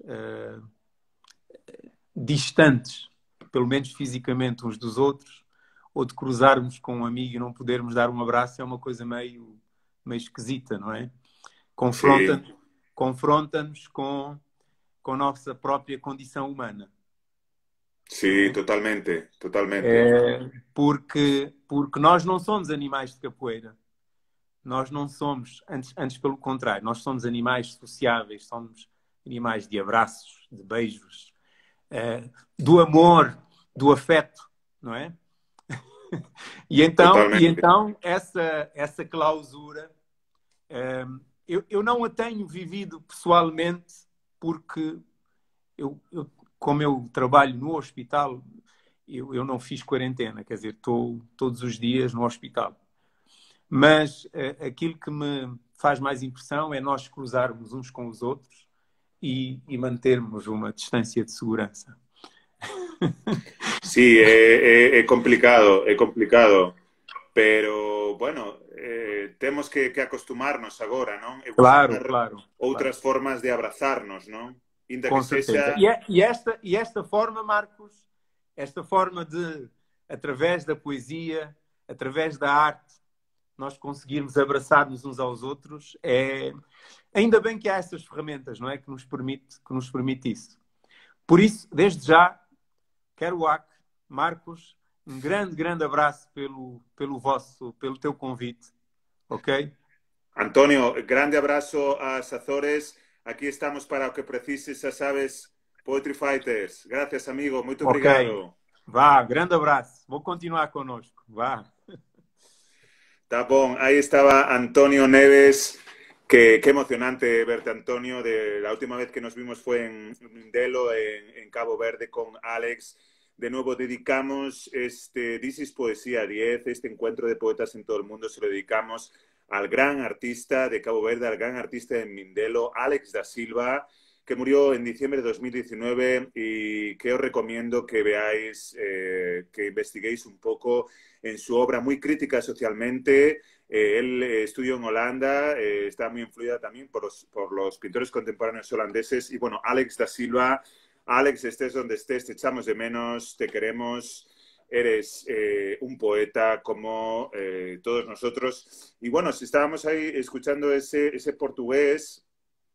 distantes, pelo menos fisicamente, uns dos outros, ou de cruzarmos com um amigo e não podermos dar um abraço, é uma coisa meio esquisita, não é? Confronta-nos com a nossa própria condição humana. Sim, totalmente. Porque nós não somos animais de capoeira. Nós não somos, antes pelo contrário, nós somos animais sociáveis, somos animais de abraços, de beijos, do amor, do afeto, não é? E então essa clausura, eu não a tenho vivido pessoalmente, porque como eu trabalho no hospital, eu não fiz quarentena, quer dizer, estou todos os dias no hospital. Mas aquilo que me faz mais impressão é nós cruzarmos uns com os outros e mantermos uma distância de segurança. Sí, é complicado, pero, bueno, temos que acostumarnos agora, non? Claro. Outras formas de abrazarnos, non? Inda Com que certeza. sexa... E esta forma, Marcos, esta forma de, através da poesia, através da arte, nós conseguirmos abraçar-nos uns aos outros, ainda bem que há essas ferramentas, não é? Que nos permite isso. Por isso, desde já, Kerouac, Marcos, um grande abraço pelo teu convite, ok? Antonio, grande abrazo aos Açores. Aquí estamos para o que precises, xa sabes, Poetry Fighters. Gracias, amigo. Muito obrigado. Vá, grande abraço. Vou continuar connosco. Vá. Tá bom, ahí estaba Antonio Neves. Qué emocionante verte, Antonio. La última vez que nos vimos fue en Mindelo, en Cabo Verde, con Alex. De nuevo dedicamos This is Poesía 10, este encuentro de poetas en todo el mundo, se lo dedicamos al gran artista de Cabo Verde, al gran artista de Mindelo, Alex da Silva, que murió en diciembre de 2019 y que os recomiendo que veáis, que investiguéis un poco en su obra, muy crítica socialmente. Él estudió en Holanda, está muy influida también por los pintores contemporáneos holandeses. Y bueno, Alex da Silva, Alex, estés donde estés, te echamos de menos, te queremos, eres un poeta como todos nosotros. Y bueno, si estábamos ahí escuchando ese portugués,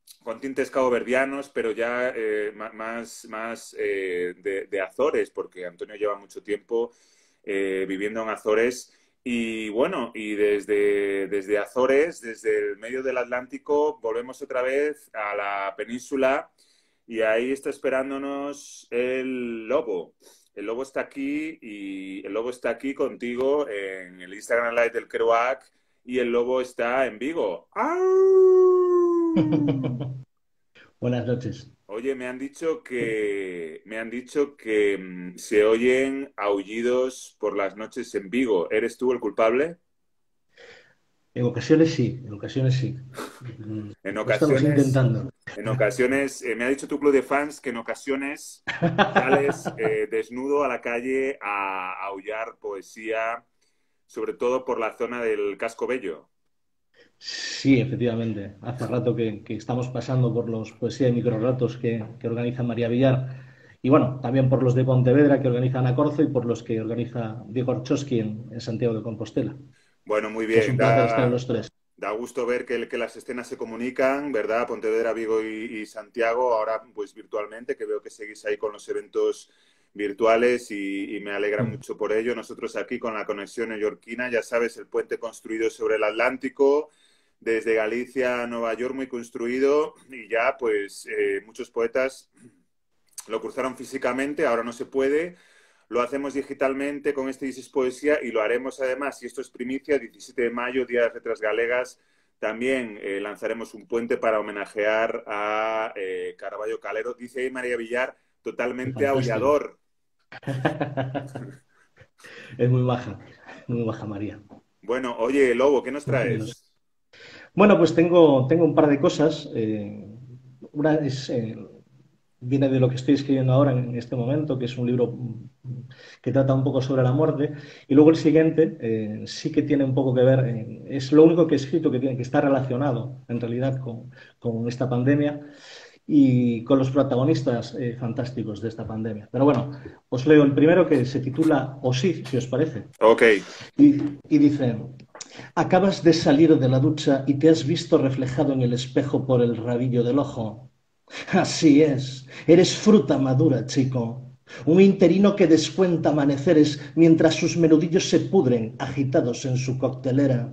con tintes caboverdianos, pero ya más de Azores, porque Antonio lleva mucho tiempo viviendo en Azores. Y bueno, y desde Azores, desde el medio del Atlántico, volvemos otra vez a la península y ahí está esperándonos el lobo. El lobo está aquí y el lobo está aquí contigo en el Instagram Live del Kerouac y el lobo está en Vigo. ¡Au! Buenas noches. Oye, me han dicho que se oyen aullidos por las noches en Vigo. ¿Eres tú el culpable? En ocasiones sí, en ocasiones sí. En Lo estamos intentando. En ocasiones, me ha dicho tu club de fans que en ocasiones sales desnudo a la calle a aullar poesía, sobre todo por la zona del Casco Bello. Sí, efectivamente. Hace rato que estamos pasando por los poesía y microrelatos que organiza María Villar. Y bueno, también por los de Pontevedra que organiza Ana Corzo y por los que organiza Diego Archowski en Santiago de Compostela. Bueno, muy Que bien. es un placer estar en los tres. Da gusto ver que las escenas se comunican, ¿verdad? Pontevedra, Vigo y Santiago, ahora pues virtualmente, que veo que seguís ahí con los eventos virtuales y me alegra mucho por ello. Nosotros aquí con la conexión neoyorquina, ya sabes, el puente construido sobre el Atlántico, desde Galicia a Nueva York muy construido y ya pues muchos poetas lo cruzaron físicamente, ahora no se puede. Lo hacemos digitalmente con este Isis Poesía y lo haremos además, y esto es primicia, 17 de mayo, Día de las Letras Galegas, también lanzaremos un puente para homenajear a Carballo Calero. Dice ahí María Villar, totalmente aullador. Es muy baja María. Bueno, oye, Lobo, ¿qué nos traes? Bueno, pues tengo un par de cosas. Una es... viene de lo que estoy escribiendo ahora en este momento, que es un libro que trata un poco sobre la muerte, y luego el siguiente sí que tiene un poco que ver, es lo único que he escrito que está relacionado en realidad con esta pandemia y con los protagonistas fantásticos de esta pandemia. Pero bueno, os leo el primero que se titula O sí, si os parece. Ok. Y dice: acabas de salir de la ducha y te has visto reflejado en el espejo por el rabillo del ojo. Así es, eres fruta madura, chico. Un interino que descuenta amaneceres mientras sus menudillos se pudren agitados en su coctelera.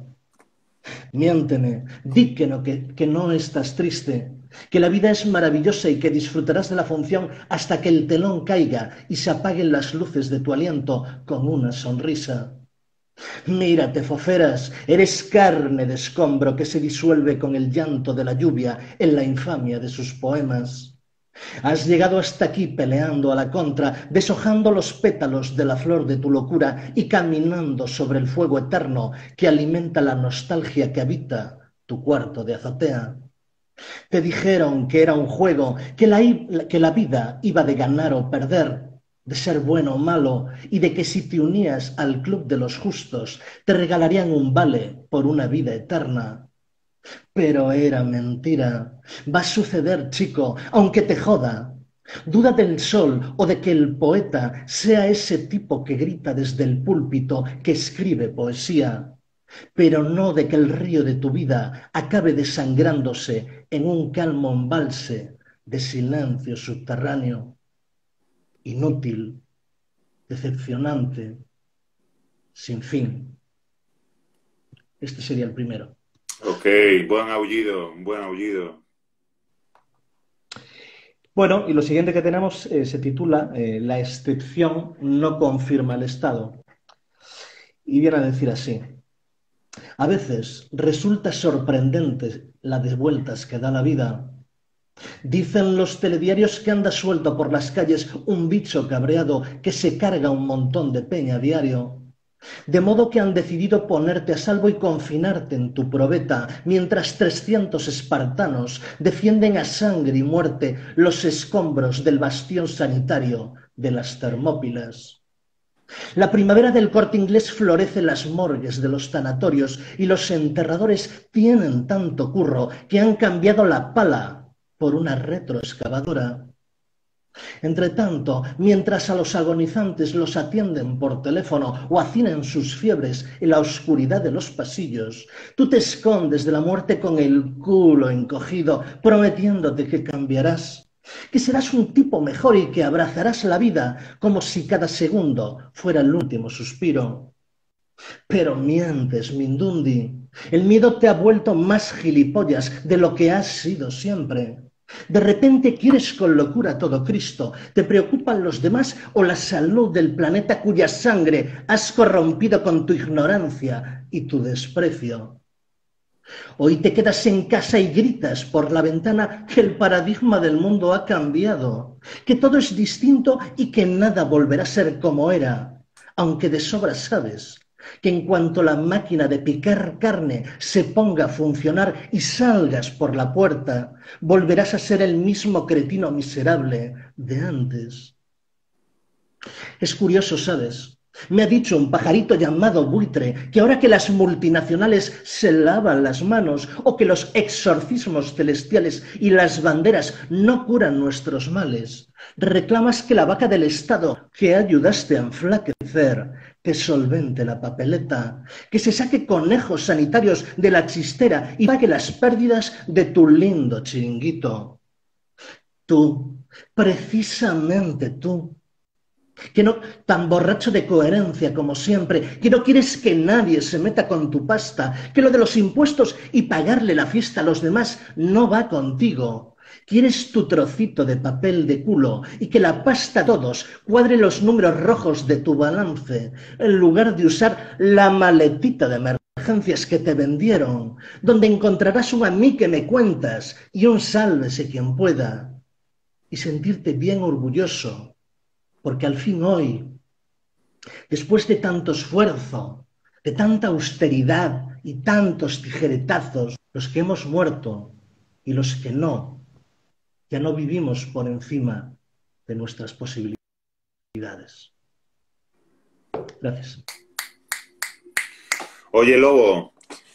Miénteme, di que no estás triste, que la vida es maravillosa y que disfrutarás de la función hasta que el telón caiga y se apaguen las luces de tu aliento con una sonrisa. Mírate, foferas, eres carne de escombro que se disuelve con el llanto de la lluvia en la infamia de sus poemas. Has llegado hasta aquí peleando a la contra, deshojando los pétalos de la flor de tu locura y caminando sobre el fuego eterno que alimenta la nostalgia que habita tu cuarto de azotea. Te dijeron que era un juego, que la vida iba de ganar o perder, de ser bueno o malo, y de que si te unías al club de los justos te regalarían un vale por una vida eterna. Pero era mentira. Va a suceder, chico, aunque te joda. Duda del sol o de que el poeta sea ese tipo que grita desde el púlpito que escribe poesía, pero no de que el río de tu vida acabe desangrándose en un calmo embalse de silencio subterráneo. Inútil, decepcionante, sin fin. Este sería el primero. Ok, buen aullido, buen aullido. Bueno, y lo siguiente que tenemos se titula La excepción no confirma el Estado. Y viene a decir así: a veces resulta sorprendente la de vueltas que da la vida. Dicen los telediarios que anda suelto por las calles un bicho cabreado que se carga un montón de peña a diario. De modo que han decidido ponerte a salvo y confinarte en tu probeta, mientras 300 espartanos defienden a sangre y muerte los escombros del bastión sanitario de las Termópilas. La primavera del Corte Inglés florece en las morgues de los tanatorios y los enterradores tienen tanto curro que han cambiado la pala por una retroexcavadora. Entre tanto, mientras a los agonizantes los atienden por teléfono o hacinan sus fiebres en la oscuridad de los pasillos, tú te escondes de la muerte con el culo encogido, prometiéndote que cambiarás, que serás un tipo mejor y que abrazarás la vida como si cada segundo fuera el último suspiro. Pero mientes, Mindundi. El miedo te ha vuelto más gilipollas de lo que has sido siempre. De repente quieres con locura a todo Cristo. ¿Te preocupan los demás o la salud del planeta cuya sangre has corrompido con tu ignorancia y tu desprecio? Hoy te quedas en casa y gritas por la ventana que el paradigma del mundo ha cambiado, que todo es distinto y que nada volverá a ser como era, aunque de sobra sabes que en cuanto la máquina de picar carne se ponga a funcionar y salgas por la puerta, volverás a ser el mismo cretino miserable de antes. Es curioso, ¿sabes? Me ha dicho un pajarito llamado buitre que ahora que las multinacionales se lavan las manos o que los exorcismos celestiales y las banderas no curan nuestros males, reclamas que la vaca del Estado que ayudaste a enflaquecer te solvente la papeleta, que se saque conejos sanitarios de la chistera y pague las pérdidas de tu lindo chiringuito. Tú, precisamente tú, que no, tan borracho de coherencia como siempre, que no quieres que nadie se meta con tu pasta, que lo de los impuestos y pagarle la fiesta a los demás no va contigo. Quieres tu trocito de papel de culo y que la pasta a todos cuadre los números rojos de tu balance, en lugar de usar la maletita de emergencias que te vendieron, donde encontrarás un a mí que me cuentas y un sálvese quien pueda, y sentirte bien orgulloso. Porque al fin hoy, después de tanto esfuerzo, de tanta austeridad y tantos tijeretazos, los que hemos muerto y los que no, ya no vivimos por encima de nuestras posibilidades. Gracias. Oye, Lobo,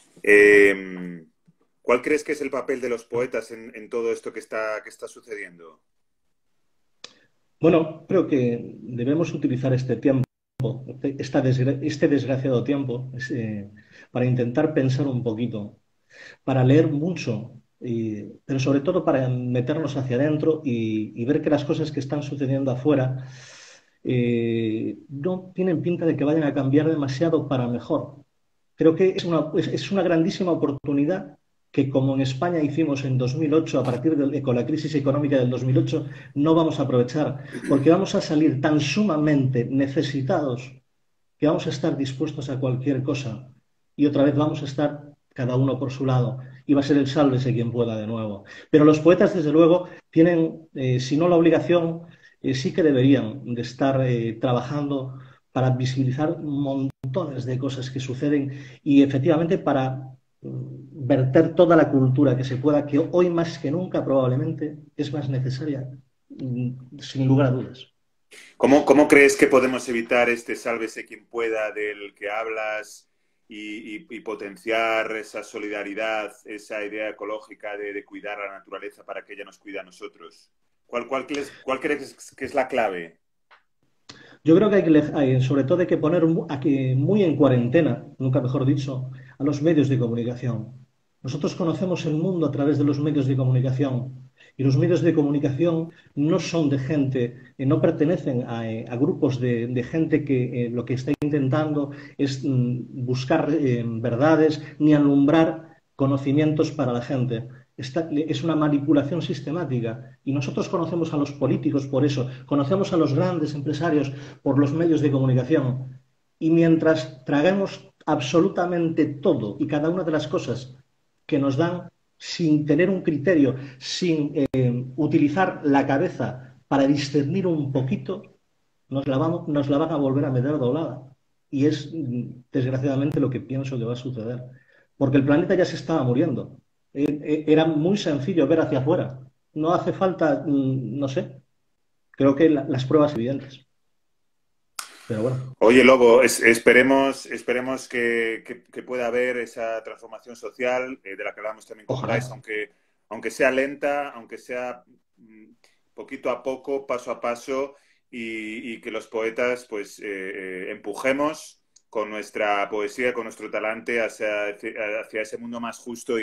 ¿cuál crees que es el papel de los poetas en todo esto que está sucediendo? Bueno, creo que debemos utilizar este tiempo, este desgraciado tiempo, para intentar pensar un poquito, para leer mucho, pero sobre todo para meternos hacia adentro y ver que las cosas que están sucediendo afuera no tienen pinta de que vayan a cambiar demasiado para mejor. Creo que es una grandísima oportunidad que, como en España hicimos en 2008, a partir con la crisis económica del 2008, no vamos a aprovechar, porque vamos a salir tan sumamente necesitados que vamos a estar dispuestos a cualquier cosa y otra vez vamos a estar cada uno por su lado y va a ser el sálvese quien pueda de nuevo. Pero los poetas, desde luego, tienen, si no la obligación, sí que deberían de estar trabajando para visibilizar montones de cosas que suceden y efectivamente para verter toda la cultura que se pueda, que hoy más que nunca probablemente es más necesaria, sin lugar a dudas. ¿Cómo crees que podemos evitar este sálvese quien pueda del que hablas y potenciar esa solidaridad, esa idea ecológica de cuidar a la naturaleza para que ella nos cuide a nosotros? ¿Cuál crees que es la clave? Yo creo que sobre todo hay que poner muy en cuarentena, nunca mejor dicho, a los medios de comunicación. Nosotros conocemos el mundo a través de los medios de comunicación y los medios de comunicación no son de gente, no pertenecen a grupos de gente que lo que está intentando es buscar verdades ni alumbrar conocimientos para la gente. Es una manipulación sistemática y nosotros conocemos a los políticos por eso, conocemos a los grandes empresarios por los medios de comunicación y mientras traguemos absolutamente todo y cada una de las cosas que nos dan sin tener un criterio, sin utilizar la cabeza para discernir un poquito, nos la van a volver a meter doblada y es desgraciadamente lo que pienso que va a suceder porque el planeta ya se estaba muriendo. Era muy sencillo ver hacia afuera. No hace falta, no sé, creo que las pruebas evidentes. Pero bueno. Oye, Lobo, esperemos que pueda haber esa transformación social de la que hablamos también con Bryce, aunque sea lenta, aunque sea poquito a poco, paso a paso, y que los poetas pues empujemos con nuestra poesía, con nuestro talante hacia ese mundo más justo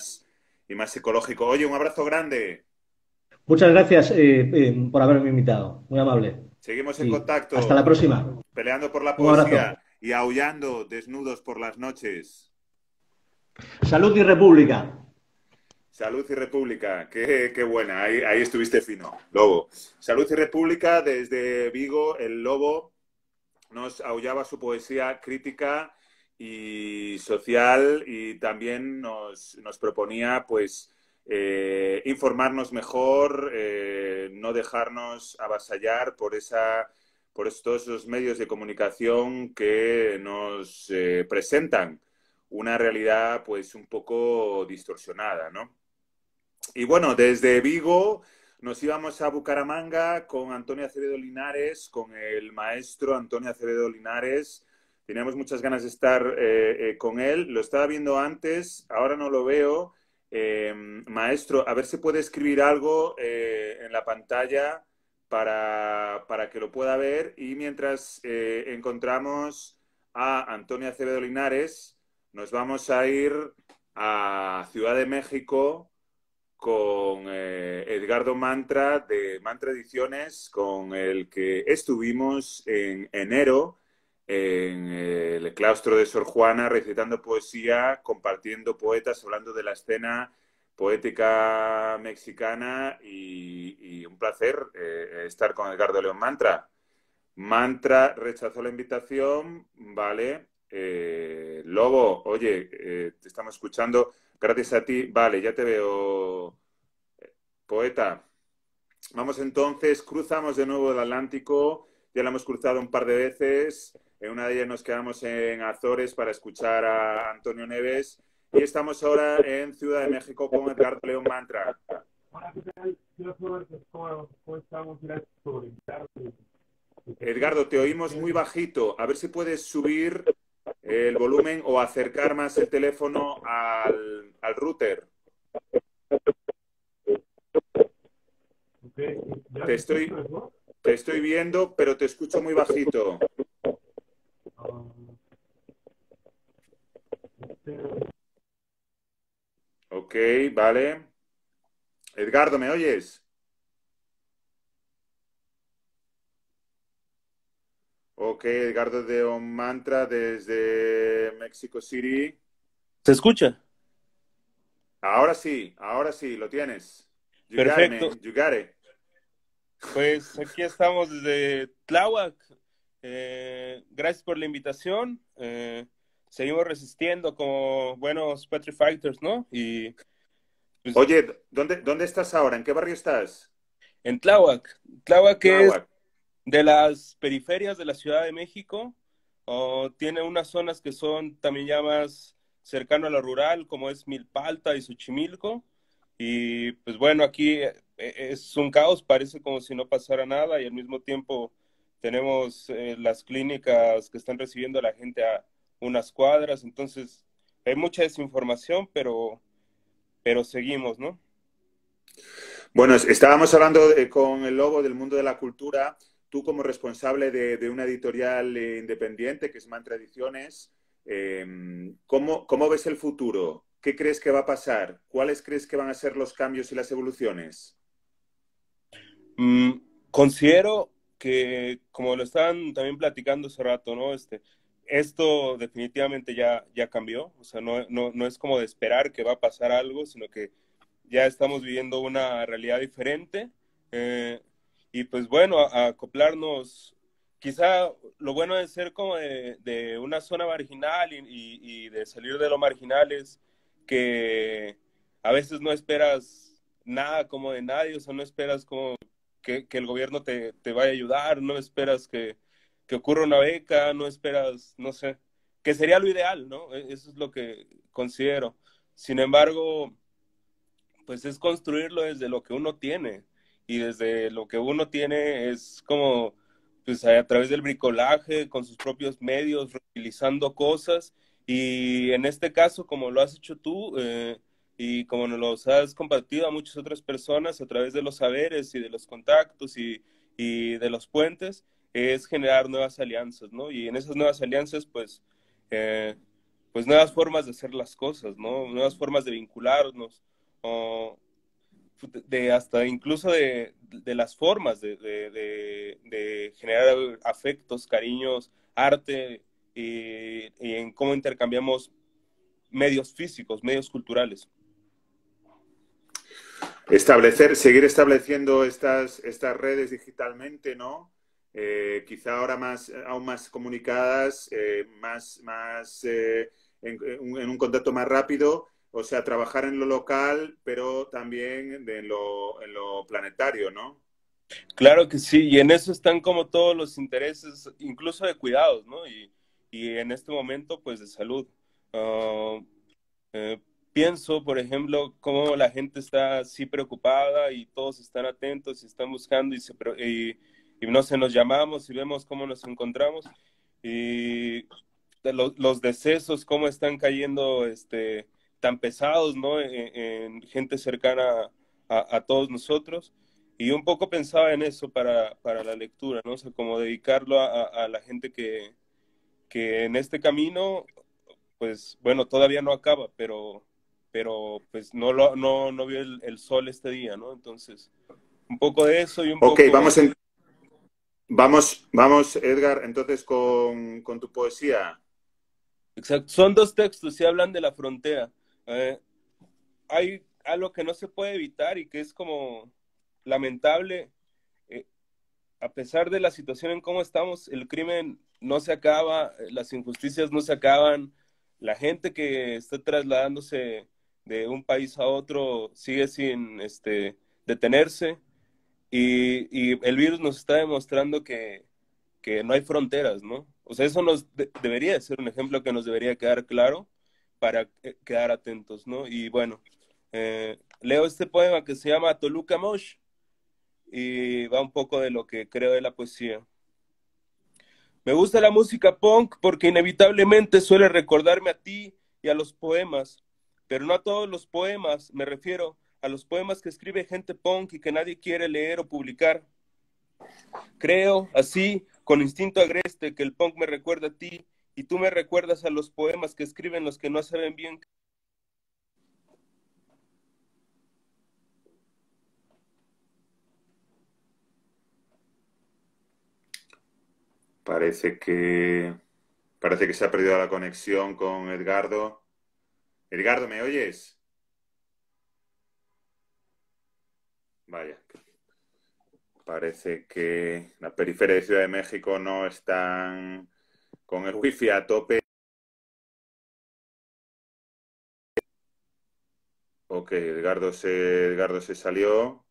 y más ecológico. Oye, un abrazo grande. Muchas gracias por haberme invitado. Muy amable. Seguimos en Y contacto. hasta la próxima. Peleando por la Un abrazo. poesía y aullando desnudos por las noches. Salud y república. Salud y República, qué buena, ahí estuviste fino, Lobo. Salud y República, desde Vigo, el Lobo nos aullaba su poesía crítica y social, y también nos proponía pues informarnos mejor, no dejarnos avasallar por todos esos medios de comunicación que nos presentan una realidad pues un poco distorsionada, ¿no? Y bueno, desde Vigo nos íbamos a Bucaramanga con Antonio Acevedo Linares, con el maestro Antonio Acevedo Linares. Teníamos muchas ganas de estar con él. Lo estaba viendo antes, ahora no lo veo. Maestro, a ver si puede escribir algo en la pantalla para que lo pueda ver. Y mientras encontramos a Antonio Acevedo Linares, nos vamos a ir a Ciudad de México con Edgardo Mantra de Mantra Ediciones, con el que estuvimos en enero en el claustro de Sor Juana recitando poesía, compartiendo poetas, hablando de la escena poética mexicana, y un placer estar con Edgardo León Mantra. Mantra rechazó la invitación, vale. Lobo, oye, te estamos escuchando. Gracias a ti. Vale, ya te veo, poeta. Vamos entonces, cruzamos de nuevo el Atlántico. Ya lo hemos cruzado un par de veces. En una de ellas nos quedamos en Azores para escuchar a Antonio Neves. Y estamos ahora en Ciudad de México con Edgardo León Mantra. Edgardo, te oímos muy bajito. A ver si puedes subir el volumen o acercar más el teléfono al router. Te estoy viendo, pero te escucho muy bajito. Ok, vale. Edgardo, ¿me oyes? Ok, Edgardo de On Mantra desde Mexico City. ¿Se escucha? Ahora sí, lo tienes. You Perfecto. got it, man. You got it. Pues aquí estamos desde Tláhuac. Gracias por la invitación. Seguimos resistiendo como buenos Petri Fighters, ¿no? Y pues, oye, ¿dónde estás ahora? ¿En qué barrio estás? En Tláhuac. Tláhuac es de las periferias de la Ciudad de México. Tiene unas zonas que son también ya más cercano a lo rural, como es Milpalta y Xochimilco. Y pues bueno, aquí es un caos, parece como si no pasara nada, y al mismo tiempo tenemos las clínicas que están recibiendo a la gente a unas cuadras. Entonces hay mucha desinformación, pero seguimos, ¿no? Bueno, estábamos hablando con el Lobo del mundo de la cultura. Tú como responsable de una editorial independiente que es Mantra Ediciones, ¿cómo ves el futuro? ¿Qué crees que va a pasar? ¿Cuáles crees que van a ser los cambios y las evoluciones? Considero que, como lo estaban también platicando hace rato, ¿no? Esto definitivamente ya cambió. O sea, no es como de esperar que va a pasar algo, sino que ya estamos viviendo una realidad diferente. Y pues bueno, a acoplarnos. Quizá lo bueno de ser como de una zona marginal y de salir de lo marginal es que a veces no esperas nada como de nadie. O sea, no esperas como que el gobierno te vaya a ayudar, no esperas que ocurra una beca, no esperas, no sé, que sería lo ideal, ¿no? Eso es lo que considero. Sin embargo, pues es construirlo desde lo que uno tiene, y desde lo que uno tiene es como, pues a través del bricolaje, con sus propios medios, reutilizando cosas, y en este caso, como lo has hecho tú, y como nos los has compartido a muchas otras personas a través de los saberes y de los contactos y de los puentes, es generar nuevas alianzas, ¿no? Y en esas nuevas alianzas, pues nuevas formas de hacer las cosas, ¿no? Nuevas formas de vincularnos, o de hasta incluso de las formas de generar afectos, cariños, arte, y en cómo intercambiamos medios físicos, medios culturales. Seguir estableciendo estas redes digitalmente, ¿no? Quizá ahora aún más comunicadas, en un contacto más rápido, o sea, trabajar en lo local, pero también en lo planetario, ¿no? Claro que sí, y en eso están como todos los intereses, incluso de cuidados, ¿no? Y en este momento, pues de salud. Pienso, por ejemplo, cómo la gente está así preocupada y todos están atentos y están buscando y no se nos llamamos y vemos cómo nos encontramos y los decesos, cómo están cayendo tan pesados, ¿no? En gente cercana a todos nosotros. Y un poco pensaba en eso para la lectura, ¿no? O sea, como dedicarlo a la gente que en este camino, pues, bueno, todavía no acaba, pero pues no vio el sol este día, ¿no? Entonces, un poco de eso y un poco... Ok, vamos, Edgar, entonces con tu poesía. Exacto. Son dos textos y hablan de la frontera. Hay algo que no se puede evitar y que es como lamentable. A pesar de la situación en cómo estamos, el crimen no se acaba, las injusticias no se acaban, la gente que está trasladándose de un país a otro sigue sin detenerse y el virus nos está demostrando que no hay fronteras, ¿no? O sea, eso debería ser un ejemplo que nos debería quedar claro para quedar atentos, ¿no? Y bueno, leo este poema que se llama Toluca Mosh y va un poco de lo que creo de la poesía. Me gusta la música punk porque inevitablemente suele recordarme a ti y a los poemas, pero no a todos los poemas, me refiero a los poemas que escribe gente punk y que nadie quiere leer o publicar. Creo, así, con instinto agreste, que el punk me recuerda a ti y tú me recuerdas a los poemas que escriben los que no saben bien. Parece que se ha perdido la conexión con Edgardo. Edgardo, ¿me oyes? Vaya. Parece que la periferia de Ciudad de México no están con el wifi a tope. Ok, Edgardo se salió.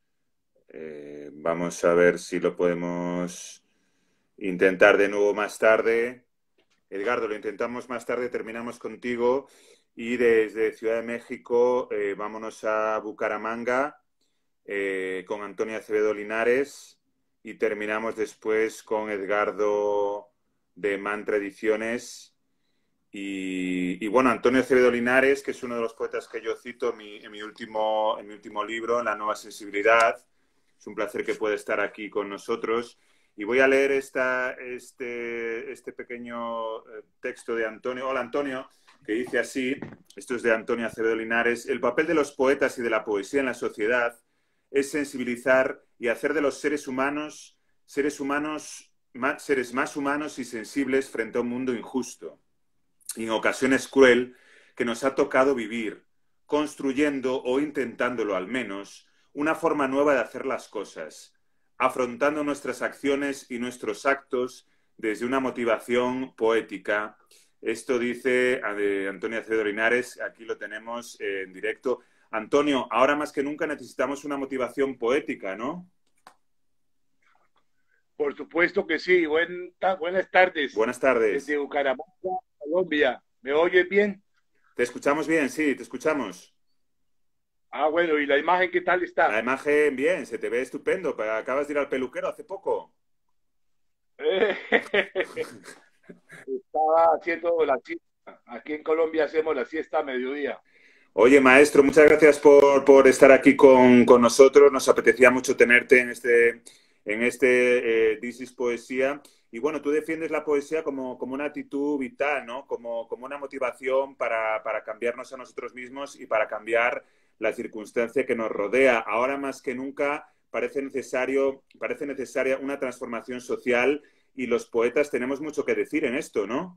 Vamos a ver si lo podemos intentar de nuevo más tarde. Edgardo, lo intentamos más tarde, terminamos contigo. Y desde Ciudad de México vámonos a Bucaramanga con Antonio Acevedo Linares y terminamos después con Edgardo de Mantra Ediciones. Y bueno, Antonio Acevedo Linares, que es uno de los poetas que yo cito en mi último libro, La Nueva Sensibilidad. Es un placer que pueda estar aquí con nosotros. Y voy a leer este pequeño texto de Antonio. Hola, Antonio, que dice así, esto es de Antonio Acevedo Linares: el papel de los poetas y de la poesía en la sociedad es sensibilizar y hacer de los seres seres más humanos y sensibles frente a un mundo injusto y en ocasiones cruel que nos ha tocado vivir, construyendo o intentándolo al menos una forma nueva de hacer las cosas, afrontando nuestras acciones y nuestros actos desde una motivación poética. Esto dice Antonio Acevedo Linares, aquí lo tenemos en directo. Antonio, ahora más que nunca necesitamos una motivación poética, ¿no? Por supuesto que sí. Buenas tardes. Buenas tardes. Desde Bucaramanga, Colombia. ¿Me oyes bien? Te escuchamos bien, sí, te escuchamos. Ah, bueno, ¿y la imagen qué tal está? La imagen bien, se te ve estupendo. Acabas de ir al peluquero hace poco. Estaba haciendo la siesta. Aquí en Colombia hacemos la siesta a mediodía. Oye, maestro, muchas gracias por estar aquí con nosotros. Nos apetecía mucho tenerte en este This is Poesía. Y bueno, tú defiendes la poesía como una actitud vital, ¿no? Como una motivación para cambiarnos a nosotros mismos y para cambiar la circunstancia que nos rodea. Ahora más que nunca parece necesaria una transformación social y los poetas tenemos mucho que decir en esto, ¿no?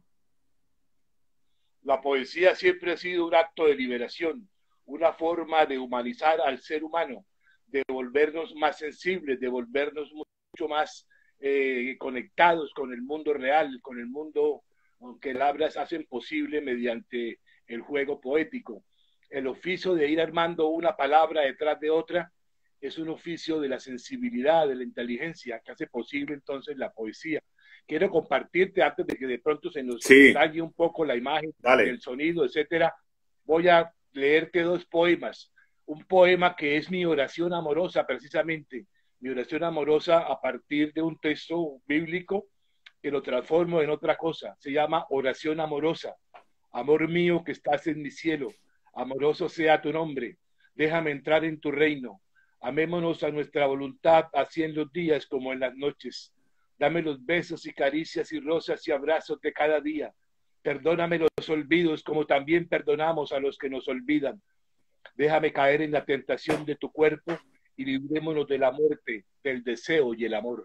La poesía siempre ha sido un acto de liberación, una forma de humanizar al ser humano, de volvernos más sensibles, de volvernos mucho más conectados con el mundo real, con el mundo que las palabras hacen posible mediante el juego poético. El oficio de ir armando una palabra detrás de otra es un oficio de la sensibilidad, de la inteligencia, que hace posible entonces la poesía. Quiero compartirte, antes de que de pronto se nos dañe un poco la imagen, el sonido, etcétera, voy a leerte 2 poemas. Un poema que es mi oración amorosa, precisamente, mi oración amorosa a partir de un texto bíblico que lo transformo en otra cosa. Se llama Oración Amorosa. Amor mío que estás en mi cielo, amoroso sea tu nombre, déjame entrar en tu reino. Amémonos a nuestra voluntad, así en los días como en las noches. Dame los besos y caricias y rosas y abrazos de cada día. Perdóname los olvidos como también perdonamos a los que nos olvidan. Déjame caer en la tentación de tu cuerpo y librémonos de la muerte, del deseo y el amor.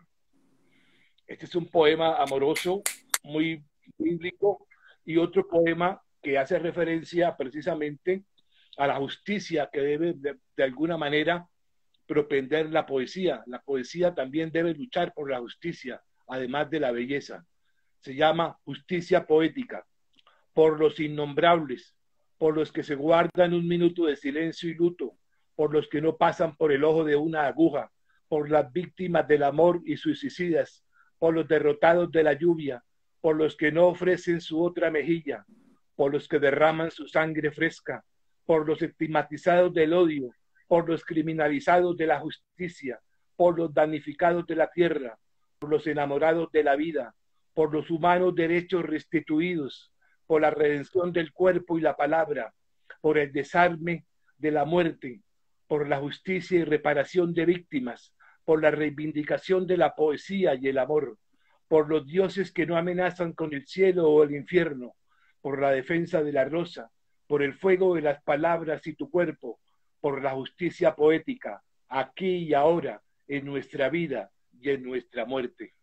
Este es un poema amoroso, muy bíblico, y otro poema que hace referencia precisamente a la justicia que debe de alguna manera propender la poesía. La poesía también debe luchar por la justicia, además de la belleza. Se llama Justicia Poética. Por los innombrables, por los que se guardan un minuto de silencio y luto, por los que no pasan por el ojo de una aguja, por las víctimas del amor y suicidas, por los derrotados de la lluvia, por los que no ofrecen su otra mejilla, por los que derraman su sangre fresca, por los estigmatizados del odio, por los criminalizados de la justicia, por los damnificados de la tierra, por los enamorados de la vida, por los humanos derechos restituidos, por la redención del cuerpo y la palabra, por el desarme de la muerte, por la justicia y reparación de víctimas, por la reivindicación de la poesía y el amor, por los dioses que no amenazan con el cielo o el infierno, por la defensa de la rosa, por el fuego de las palabras y tu cuerpo, por la justicia poética, aquí y ahora, en nuestra vida y en nuestra muerte.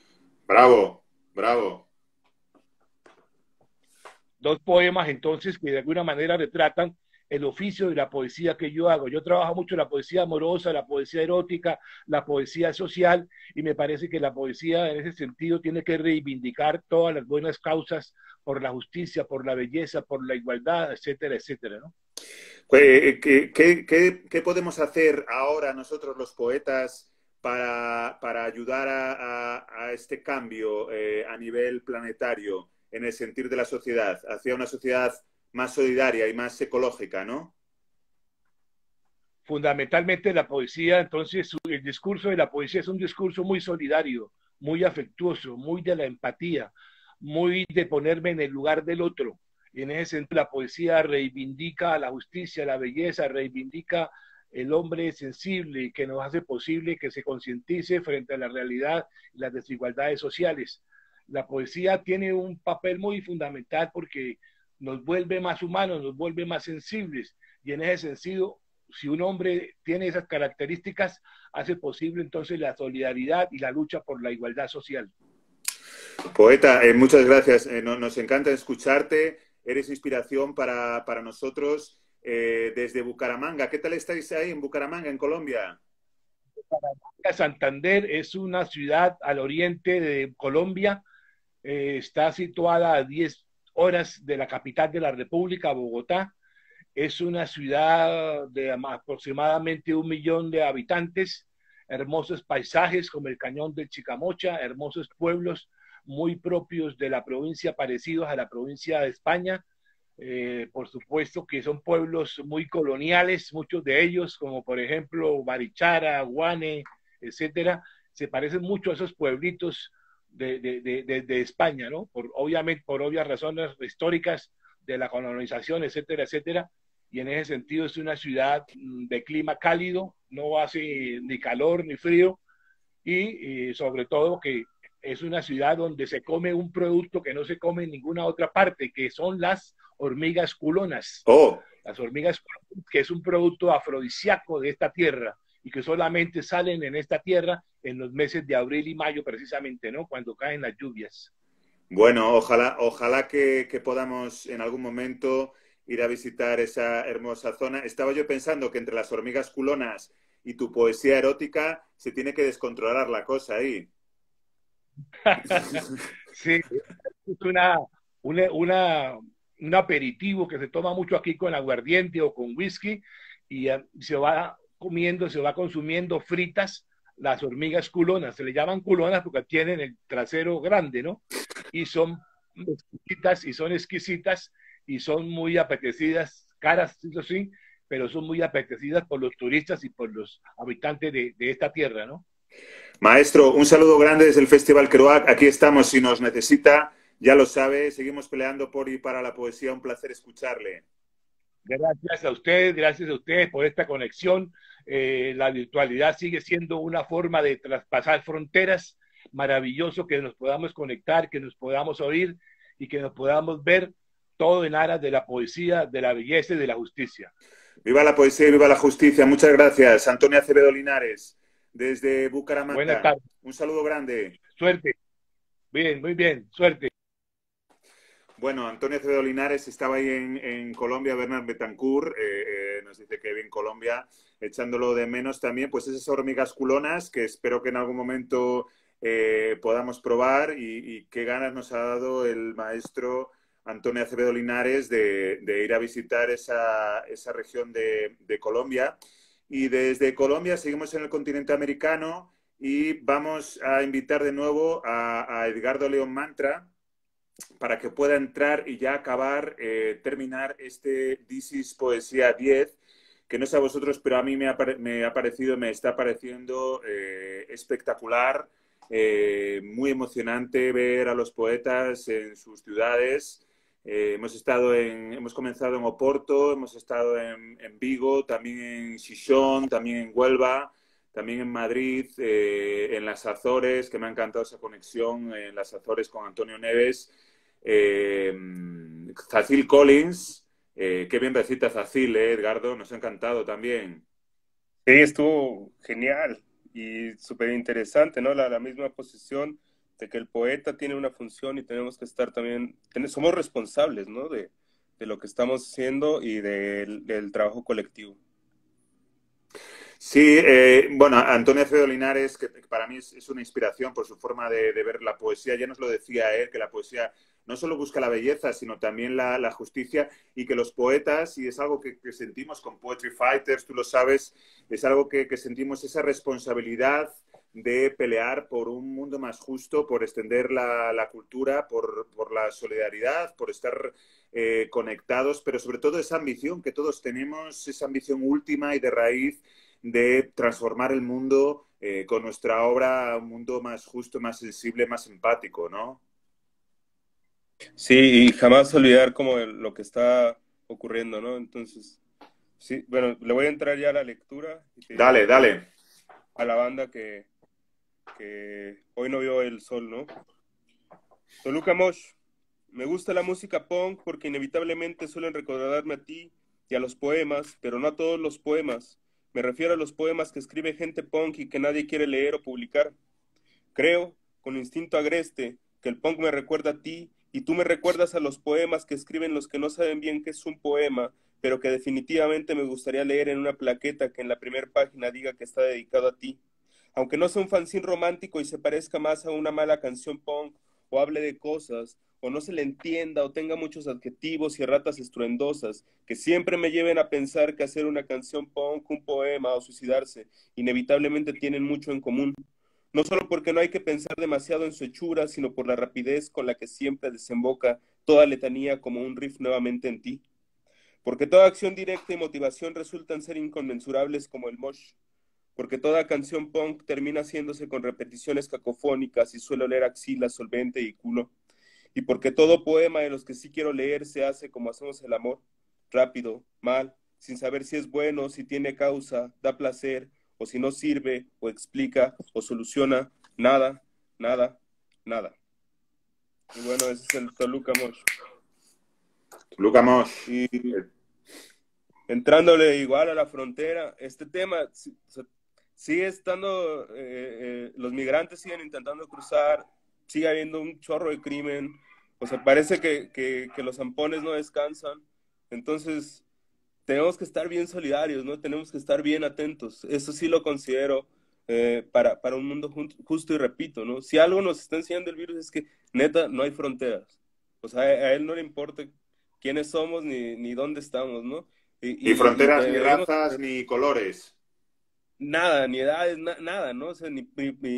Bravo, bravo. 2 poemas entonces que de alguna manera retratan el oficio de la poesía que yo hago. Yo trabajo mucho la poesía amorosa, la poesía erótica, la poesía social, y me parece que la poesía en ese sentido tiene que reivindicar todas las buenas causas por la justicia, por la belleza, por la igualdad, etcétera, etcétera, ¿no? ¿Qué podemos hacer ahora nosotros los poetas para ayudar a este cambio a nivel planetario en el sentir de la sociedad, hacia una sociedad más solidaria y más ecológica, ¿no? Fundamentalmente la poesía, entonces, el discurso de la poesía es un discurso muy solidario, muy afectuoso, muy de la empatía, muy de ponerme en el lugar del otro. Y en ese sentido, la poesía reivindica la justicia, la belleza, reivindica el hombre sensible que nos hace posible que se concientice frente a la realidad y las desigualdades sociales. La poesía tiene un papel muy fundamental porque nos vuelve más humanos, nos vuelve más sensibles, y en ese sentido, si un hombre tiene esas características, hace posible entonces la solidaridad y la lucha por la igualdad social. Poeta, muchas gracias. Nos encanta escucharte. Eres inspiración para nosotros desde Bucaramanga. ¿Qué tal estáis ahí en Bucaramanga, en Colombia? Bucaramanga, Santander, es una ciudad al oriente de Colombia. Está situada a 10 horas de la capital de la República, Bogotá. Es una ciudad de aproximadamente 1 millón de habitantes, hermosos paisajes como el Cañón del Chicamocha, hermosos pueblos muy propios de la provincia, parecidos a la provincia de España. Por supuesto que son pueblos muy coloniales, muchos de ellos, como por ejemplo Barichara, Guane, etcétera, se parecen mucho a esos pueblitos de España, ¿no? Obviamente, por obvias razones históricas de la colonización, etcétera, etcétera. y en ese sentido es una ciudad de clima cálido, no hace ni calor ni frío, y sobre todo que es una ciudad donde se come un producto que no se come en ninguna otra parte, que son las hormigas culonas. Oh. Las hormigas culonas, que es un producto afrodisíaco de esta tierra y que solamente salen en esta tierra en los meses de abril y mayo precisamente, ¿no? Cuando caen las lluvias. Bueno, ojalá que podamos en algún momento ir a visitar esa hermosa zona. Estaba yo pensando que entre las hormigas culonas y tu poesía erótica se tiene que descontrolar la cosa ahí. Sí, es un aperitivo que se toma mucho aquí con aguardiente o con whisky y se va comiendo, se va consumiendo fritas las hormigas culonas. Se le llaman culonas porque tienen el trasero grande, ¿no? Y son exquisitas y son muy apetecidas, caras, eso sí, pero son muy apetecidas por los turistas y por los habitantes de esta tierra, ¿no? Maestro, un saludo grande desde el Festival Kerouac. Aquí estamos si nos necesita, ya lo sabe, seguimos peleando por y para la poesía. Un placer escucharle. Gracias a ustedes por esta conexión. La virtualidad sigue siendo una forma de traspasar fronteras. Maravilloso que nos podamos conectar, que nos podamos oír y que nos podamos ver, todo en aras de la poesía, de la belleza y de la justicia. Viva la poesía y viva la justicia. Muchas gracias. Antonio Acevedo Linares, desde Bucaramanga. Buenas tardes. Un saludo grande. Suerte. Bien, muy bien. Suerte. Bueno, Antonio Acevedo Linares estaba ahí en Colombia, Bernard Betancourt, nos dice que vive en Colombia, echándolo de menos también, pues esas hormigas culonas que espero que en algún momento podamos probar y qué ganas nos ha dado el maestro Antonio Acevedo Linares de ir a visitar esa región de Colombia. Y desde Colombia seguimos en el continente americano y vamos a invitar de nuevo a Edgardo León Mantra para que pueda entrar y ya acabar, terminar este This is Poesía 10, que no sé a vosotros, pero a mí me está pareciendo espectacular, muy emocionante ver a los poetas en sus ciudades. Hemos comenzado en Oporto, hemos estado en Vigo, también en Xixón, también en Huelva, también en Madrid, en las Azores, que me ha encantado esa conexión en las Azores con Antonio Neves. Zacil Collins, qué bien recita Zacil, Edgardo, nos ha encantado también. Sí, estuvo genial y súper interesante, ¿no? La misma posición de que el poeta tiene una función y tenemos que estar también, somos responsables, ¿no? De lo que estamos haciendo y del trabajo colectivo. Sí, bueno, Antonio Acevedo Linares, que para mí es una inspiración por su forma de ver la poesía, ya nos lo decía él, que la poesía no solo busca la belleza, sino también la justicia, y que los poetas, y es algo que sentimos con Poetry Fighters, tú lo sabes, es algo que sentimos esa responsabilidad de pelear por un mundo más justo, por extender la cultura, por la solidaridad, por estar conectados, pero sobre todo esa ambición que todos tenemos, esa ambición última y de raíz de transformar el mundo con nuestra obra a un mundo más justo, más sensible, más empático, ¿no? Sí, y jamás olvidar como lo que está ocurriendo, ¿no? Entonces, sí, bueno, le voy a entrar ya a la lectura. Dale. A la banda que hoy no vio el sol, ¿no? Toluca Mosh, me gusta la música punk porque inevitablemente suelen recordarme a ti y a los poemas, pero no a todos los poemas. Me refiero a los poemas que escribe gente punk y que nadie quiere leer o publicar. Creo, con instinto agreste, que el punk me recuerda a ti y tú me recuerdas a los poemas que escriben los que no saben bien qué es un poema, pero que definitivamente me gustaría leer en una plaqueta que en la primera página diga que está dedicado a ti. Aunque no sea un fanzine romántico y se parezca más a una mala canción punk, o hable de cosas, o no se le entienda, o tenga muchos adjetivos y erratas estruendosas, que siempre me lleven a pensar que hacer una canción punk, un poema o suicidarse, inevitablemente tienen mucho en común. No solo porque no hay que pensar demasiado en su hechura, sino por la rapidez con la que siempre desemboca toda letanía como un riff nuevamente en ti. Porque toda acción directa y motivación resultan ser inconmensurables como el mosh. Porque toda canción punk termina haciéndose con repeticiones cacofónicas y suele oler axila, solvente y culo. Y porque todo poema de los que sí quiero leer se hace como hacemos el amor, rápido, mal, sin saber si es bueno, si tiene causa, da placer, o si no sirve, o explica, o soluciona, nada, nada, nada. Y bueno, ese es el Toluca Mosh. Toluca Mosh. Y entrándole igual a la frontera, este tema sigue estando, los migrantes siguen intentando cruzar, sigue habiendo un chorro de crimen, o sea, parece que los zampones no descansan, entonces tenemos que estar bien solidarios, ¿no? Tenemos que estar bien atentos, eso sí lo considero para un mundo justo, y repito, ¿no? Si algo nos está enseñando el virus es que, neta, no hay fronteras, o sea, a él no le importa quiénes somos ni dónde estamos, ¿no? Ni fronteras, ni razas, ni colores. Nada, ni edades, nada, ¿no? O sea, ni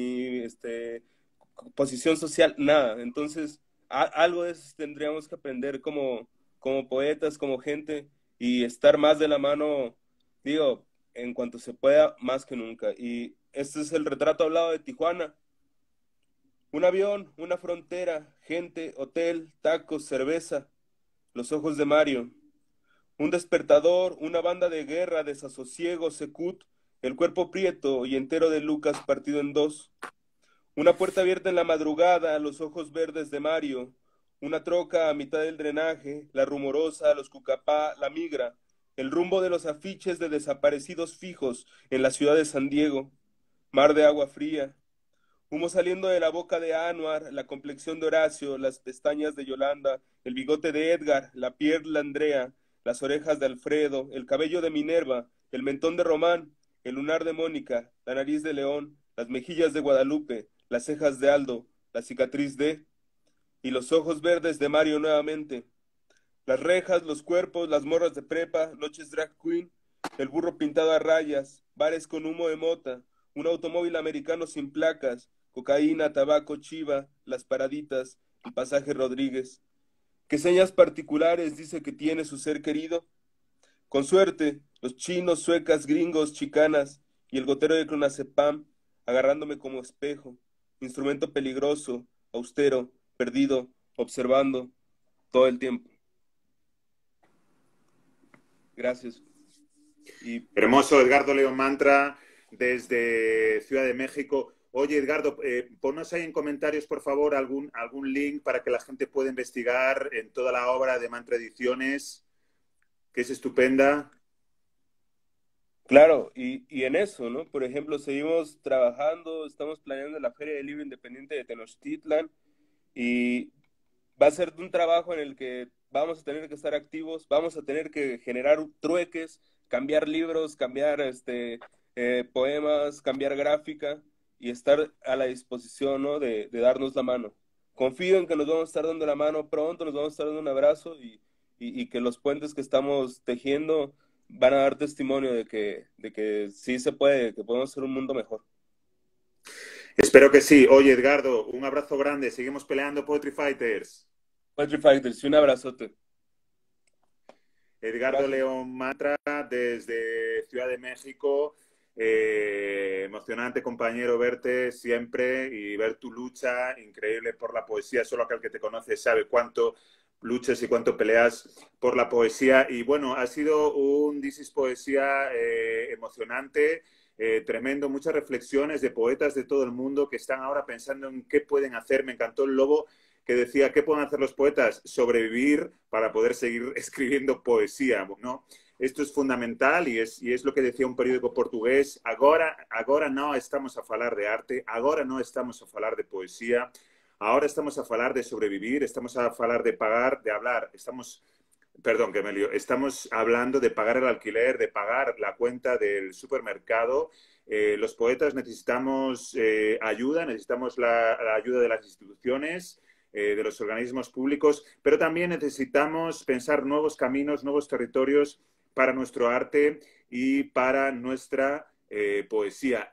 posición social, nada. Entonces, algo de eso tendríamos que aprender como poetas, como gente, y estar más de la mano, digo, en cuanto se pueda, más que nunca. Y este es el retrato hablado de Tijuana. Un avión, una frontera, gente, hotel, tacos, cerveza, los ojos de Mario. Un despertador, una banda de guerra, desasosiego, secut, el cuerpo prieto y entero de Lucas partido en dos. Una puerta abierta en la madrugada, los ojos verdes de Mario. Una troca a mitad del drenaje, la rumorosa, los cucapá, la migra. El rumbo de los afiches de desaparecidos fijos en la ciudad de San Diego. Mar de agua fría. Humo saliendo de la boca de Anuar, la complexión de Horacio, las pestañas de Yolanda, el bigote de Edgar, la piel de Andrea, las orejas de Alfredo, el cabello de Minerva, el mentón de Román, el lunar de Mónica, la nariz de León, las mejillas de Guadalupe, las cejas de Aldo, la cicatriz de... y los ojos verdes de Mario nuevamente. Las rejas, los cuerpos, las morras de prepa, noches drag queen, el burro pintado a rayas, bares con humo de mota, un automóvil americano sin placas, cocaína, tabaco, chiva, las paraditas, el pasaje Rodríguez. ¿Qué señas particulares dice que tiene su ser querido? Con suerte, los chinos, suecas, gringos, chicanas y el gotero de clonazepam agarrándome como espejo, instrumento peligroso, austero, perdido, observando todo el tiempo. Gracias. Hermoso, Edgardo León Mantra, desde Ciudad de México. Oye, Edgardo, ponnos ahí en comentarios, por favor, algún link para que la gente pueda investigar en toda la obra de Mantra Ediciones, que es estupenda. Claro, y en eso, ¿no? Por ejemplo, seguimos trabajando, estamos planeando la Feria del Libro Independiente de Tenochtitlan y va a ser un trabajo en el que vamos a tener que estar activos, vamos a tener que generar trueques, cambiar libros, cambiar poemas, cambiar gráfica y estar a la disposición, ¿no? de darnos la mano. Confío en que nos vamos a estar dando la mano pronto, nos vamos a estar dando un abrazo y que los puentes que estamos tejiendo van a dar testimonio de que sí se puede, que podemos hacer un mundo mejor. Espero que sí. Oye, Edgardo, un abrazo grande. Seguimos peleando, Poetry Fighters. Poetry Fighters, un abrazote. Edgardo León Mantra, desde Ciudad de México. Emocionante, compañero, verte siempre y ver tu lucha increíble por la poesía. Solo aquel que te conoce sabe cuánto luchas y cuánto peleas por la poesía. Y bueno, ha sido un This is Poesía emocionante, tremendo, muchas reflexiones de poetas de todo el mundo que están ahora pensando en qué pueden hacer. Me encantó el lobo que decía, ¿qué pueden hacer los poetas? Sobrevivir para poder seguir escribiendo poesía, ¿no? Esto es fundamental y es lo que decía un periódico portugués. Agora no estamos a falar de arte, agora no estamos a falar de poesía, ahora estamos a falar de sobrevivir, estamos a falar de pagar, de hablar, estamos hablando de pagar el alquiler, de pagar la cuenta del supermercado. Los poetas necesitamos ayuda, necesitamos la ayuda de las instituciones, de los organismos públicos, pero también necesitamos pensar nuevos caminos, nuevos territorios para nuestro arte y para nuestra poesía.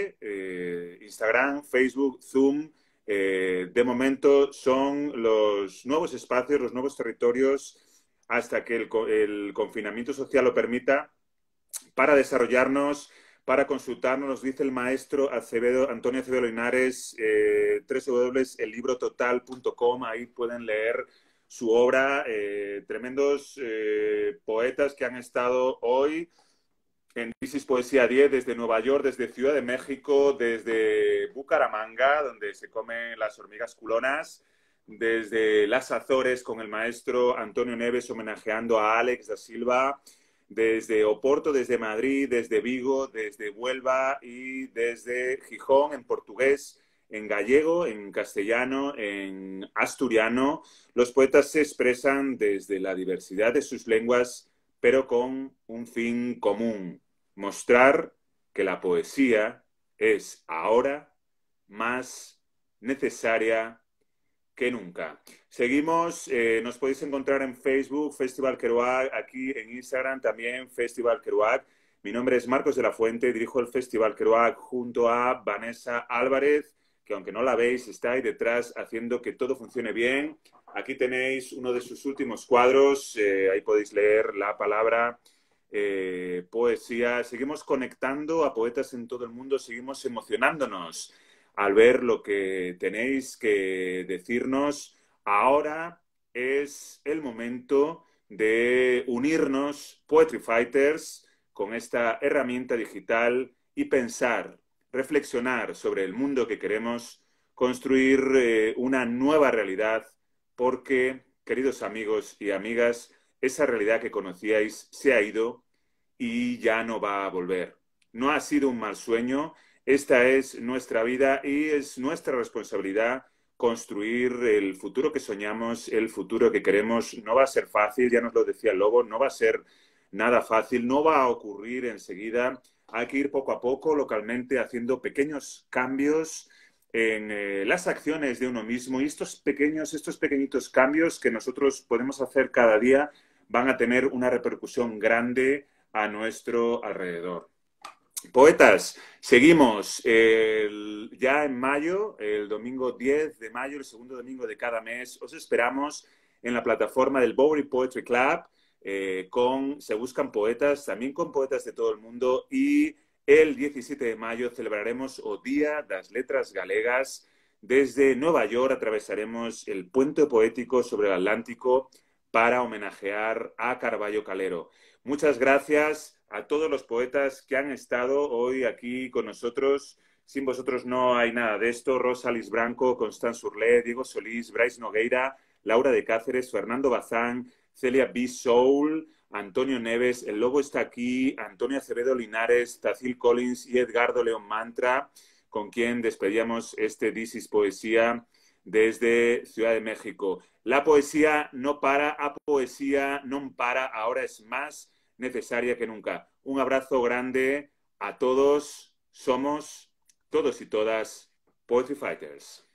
Instagram, Facebook, Zoom, de momento son los nuevos espacios, los nuevos territorios hasta que el confinamiento social lo permita para desarrollarnos, para consultarnos, nos dice el maestro Antonio Acevedo Linares, www.ellibrototal.com, ahí pueden leer su obra tremendos poetas que han estado hoy en Crisis Poesía 10 desde Nueva York, desde Ciudad de México, desde Bucaramanga, donde se comen las hormigas culonas, desde las Azores con el maestro Antonio Neves homenajeando a Alex da Silva, desde Oporto, desde Madrid, desde Vigo, desde Huelva y desde Gijón en portugués, en gallego, en castellano, en asturiano. Los poetas se expresan desde la diversidad de sus lenguas, pero con un fin común: mostrar que la poesía es ahora más necesaria que nunca. Seguimos, nos podéis encontrar en Facebook, Festival Kerouac, aquí en Instagram también, Festival Kerouac. Mi nombre es Marcos de la Fuente, dirijo el Festival Kerouac junto a Vanessa Álvarez, que aunque no la veis, está ahí detrás haciendo que todo funcione bien. Aquí tenéis uno de sus últimos cuadros, ahí podéis leer la palabra poesía. Seguimos conectando a poetas en todo el mundo, seguimos emocionándonos al ver lo que tenéis que decirnos. Ahora es el momento de unirnos, Poetry Fighters, con esta herramienta digital y pensar, reflexionar sobre el mundo que queremos, construir una nueva realidad, porque, queridos amigos y amigas, esa realidad que conocíais se ha ido y ya no va a volver. No ha sido un mal sueño, esta es nuestra vida y es nuestra responsabilidad construir el futuro que soñamos, el futuro que queremos. No va a ser fácil, ya nos lo decía el Lobo, no va a ser nada fácil, no va a ocurrir enseguida. Hay que ir poco a poco, localmente, haciendo pequeños cambios en las acciones de uno mismo, y estos pequeñitos cambios que nosotros podemos hacer cada día van a tener una repercusión grande a nuestro alrededor. Poetas, seguimos ya en mayo, el domingo 10 de mayo, el segundo domingo de cada mes. Os esperamos en la plataforma del Bowery Poetry Club. Se buscan poetas, también con poetas de todo el mundo, y el 17 de mayo celebraremos o Día das Letras Galegas. Desde Nueva York atravesaremos el puente poético sobre el Atlántico para homenajear a Carballo Calero. Muchas gracias a todos los poetas que han estado hoy aquí con nosotros. Sin vosotros no hay nada de esto. Rosa Liz Branco, Constance Urlé, Diego Solís, Bryce Nogueira, Laura de Cáceres, Fernando Bazán, Celia B. Soul, Antonio Neves, el Lobo está aquí, Antonio Acevedo Linares, Tacil Collins y Edgardo León Mantra, con quien despedíamos este This is Poesía desde Ciudad de México. La poesía no para, a poesía non para, ahora es más necesaria que nunca. Un abrazo grande a todos, somos todos y todas Poetry Fighters.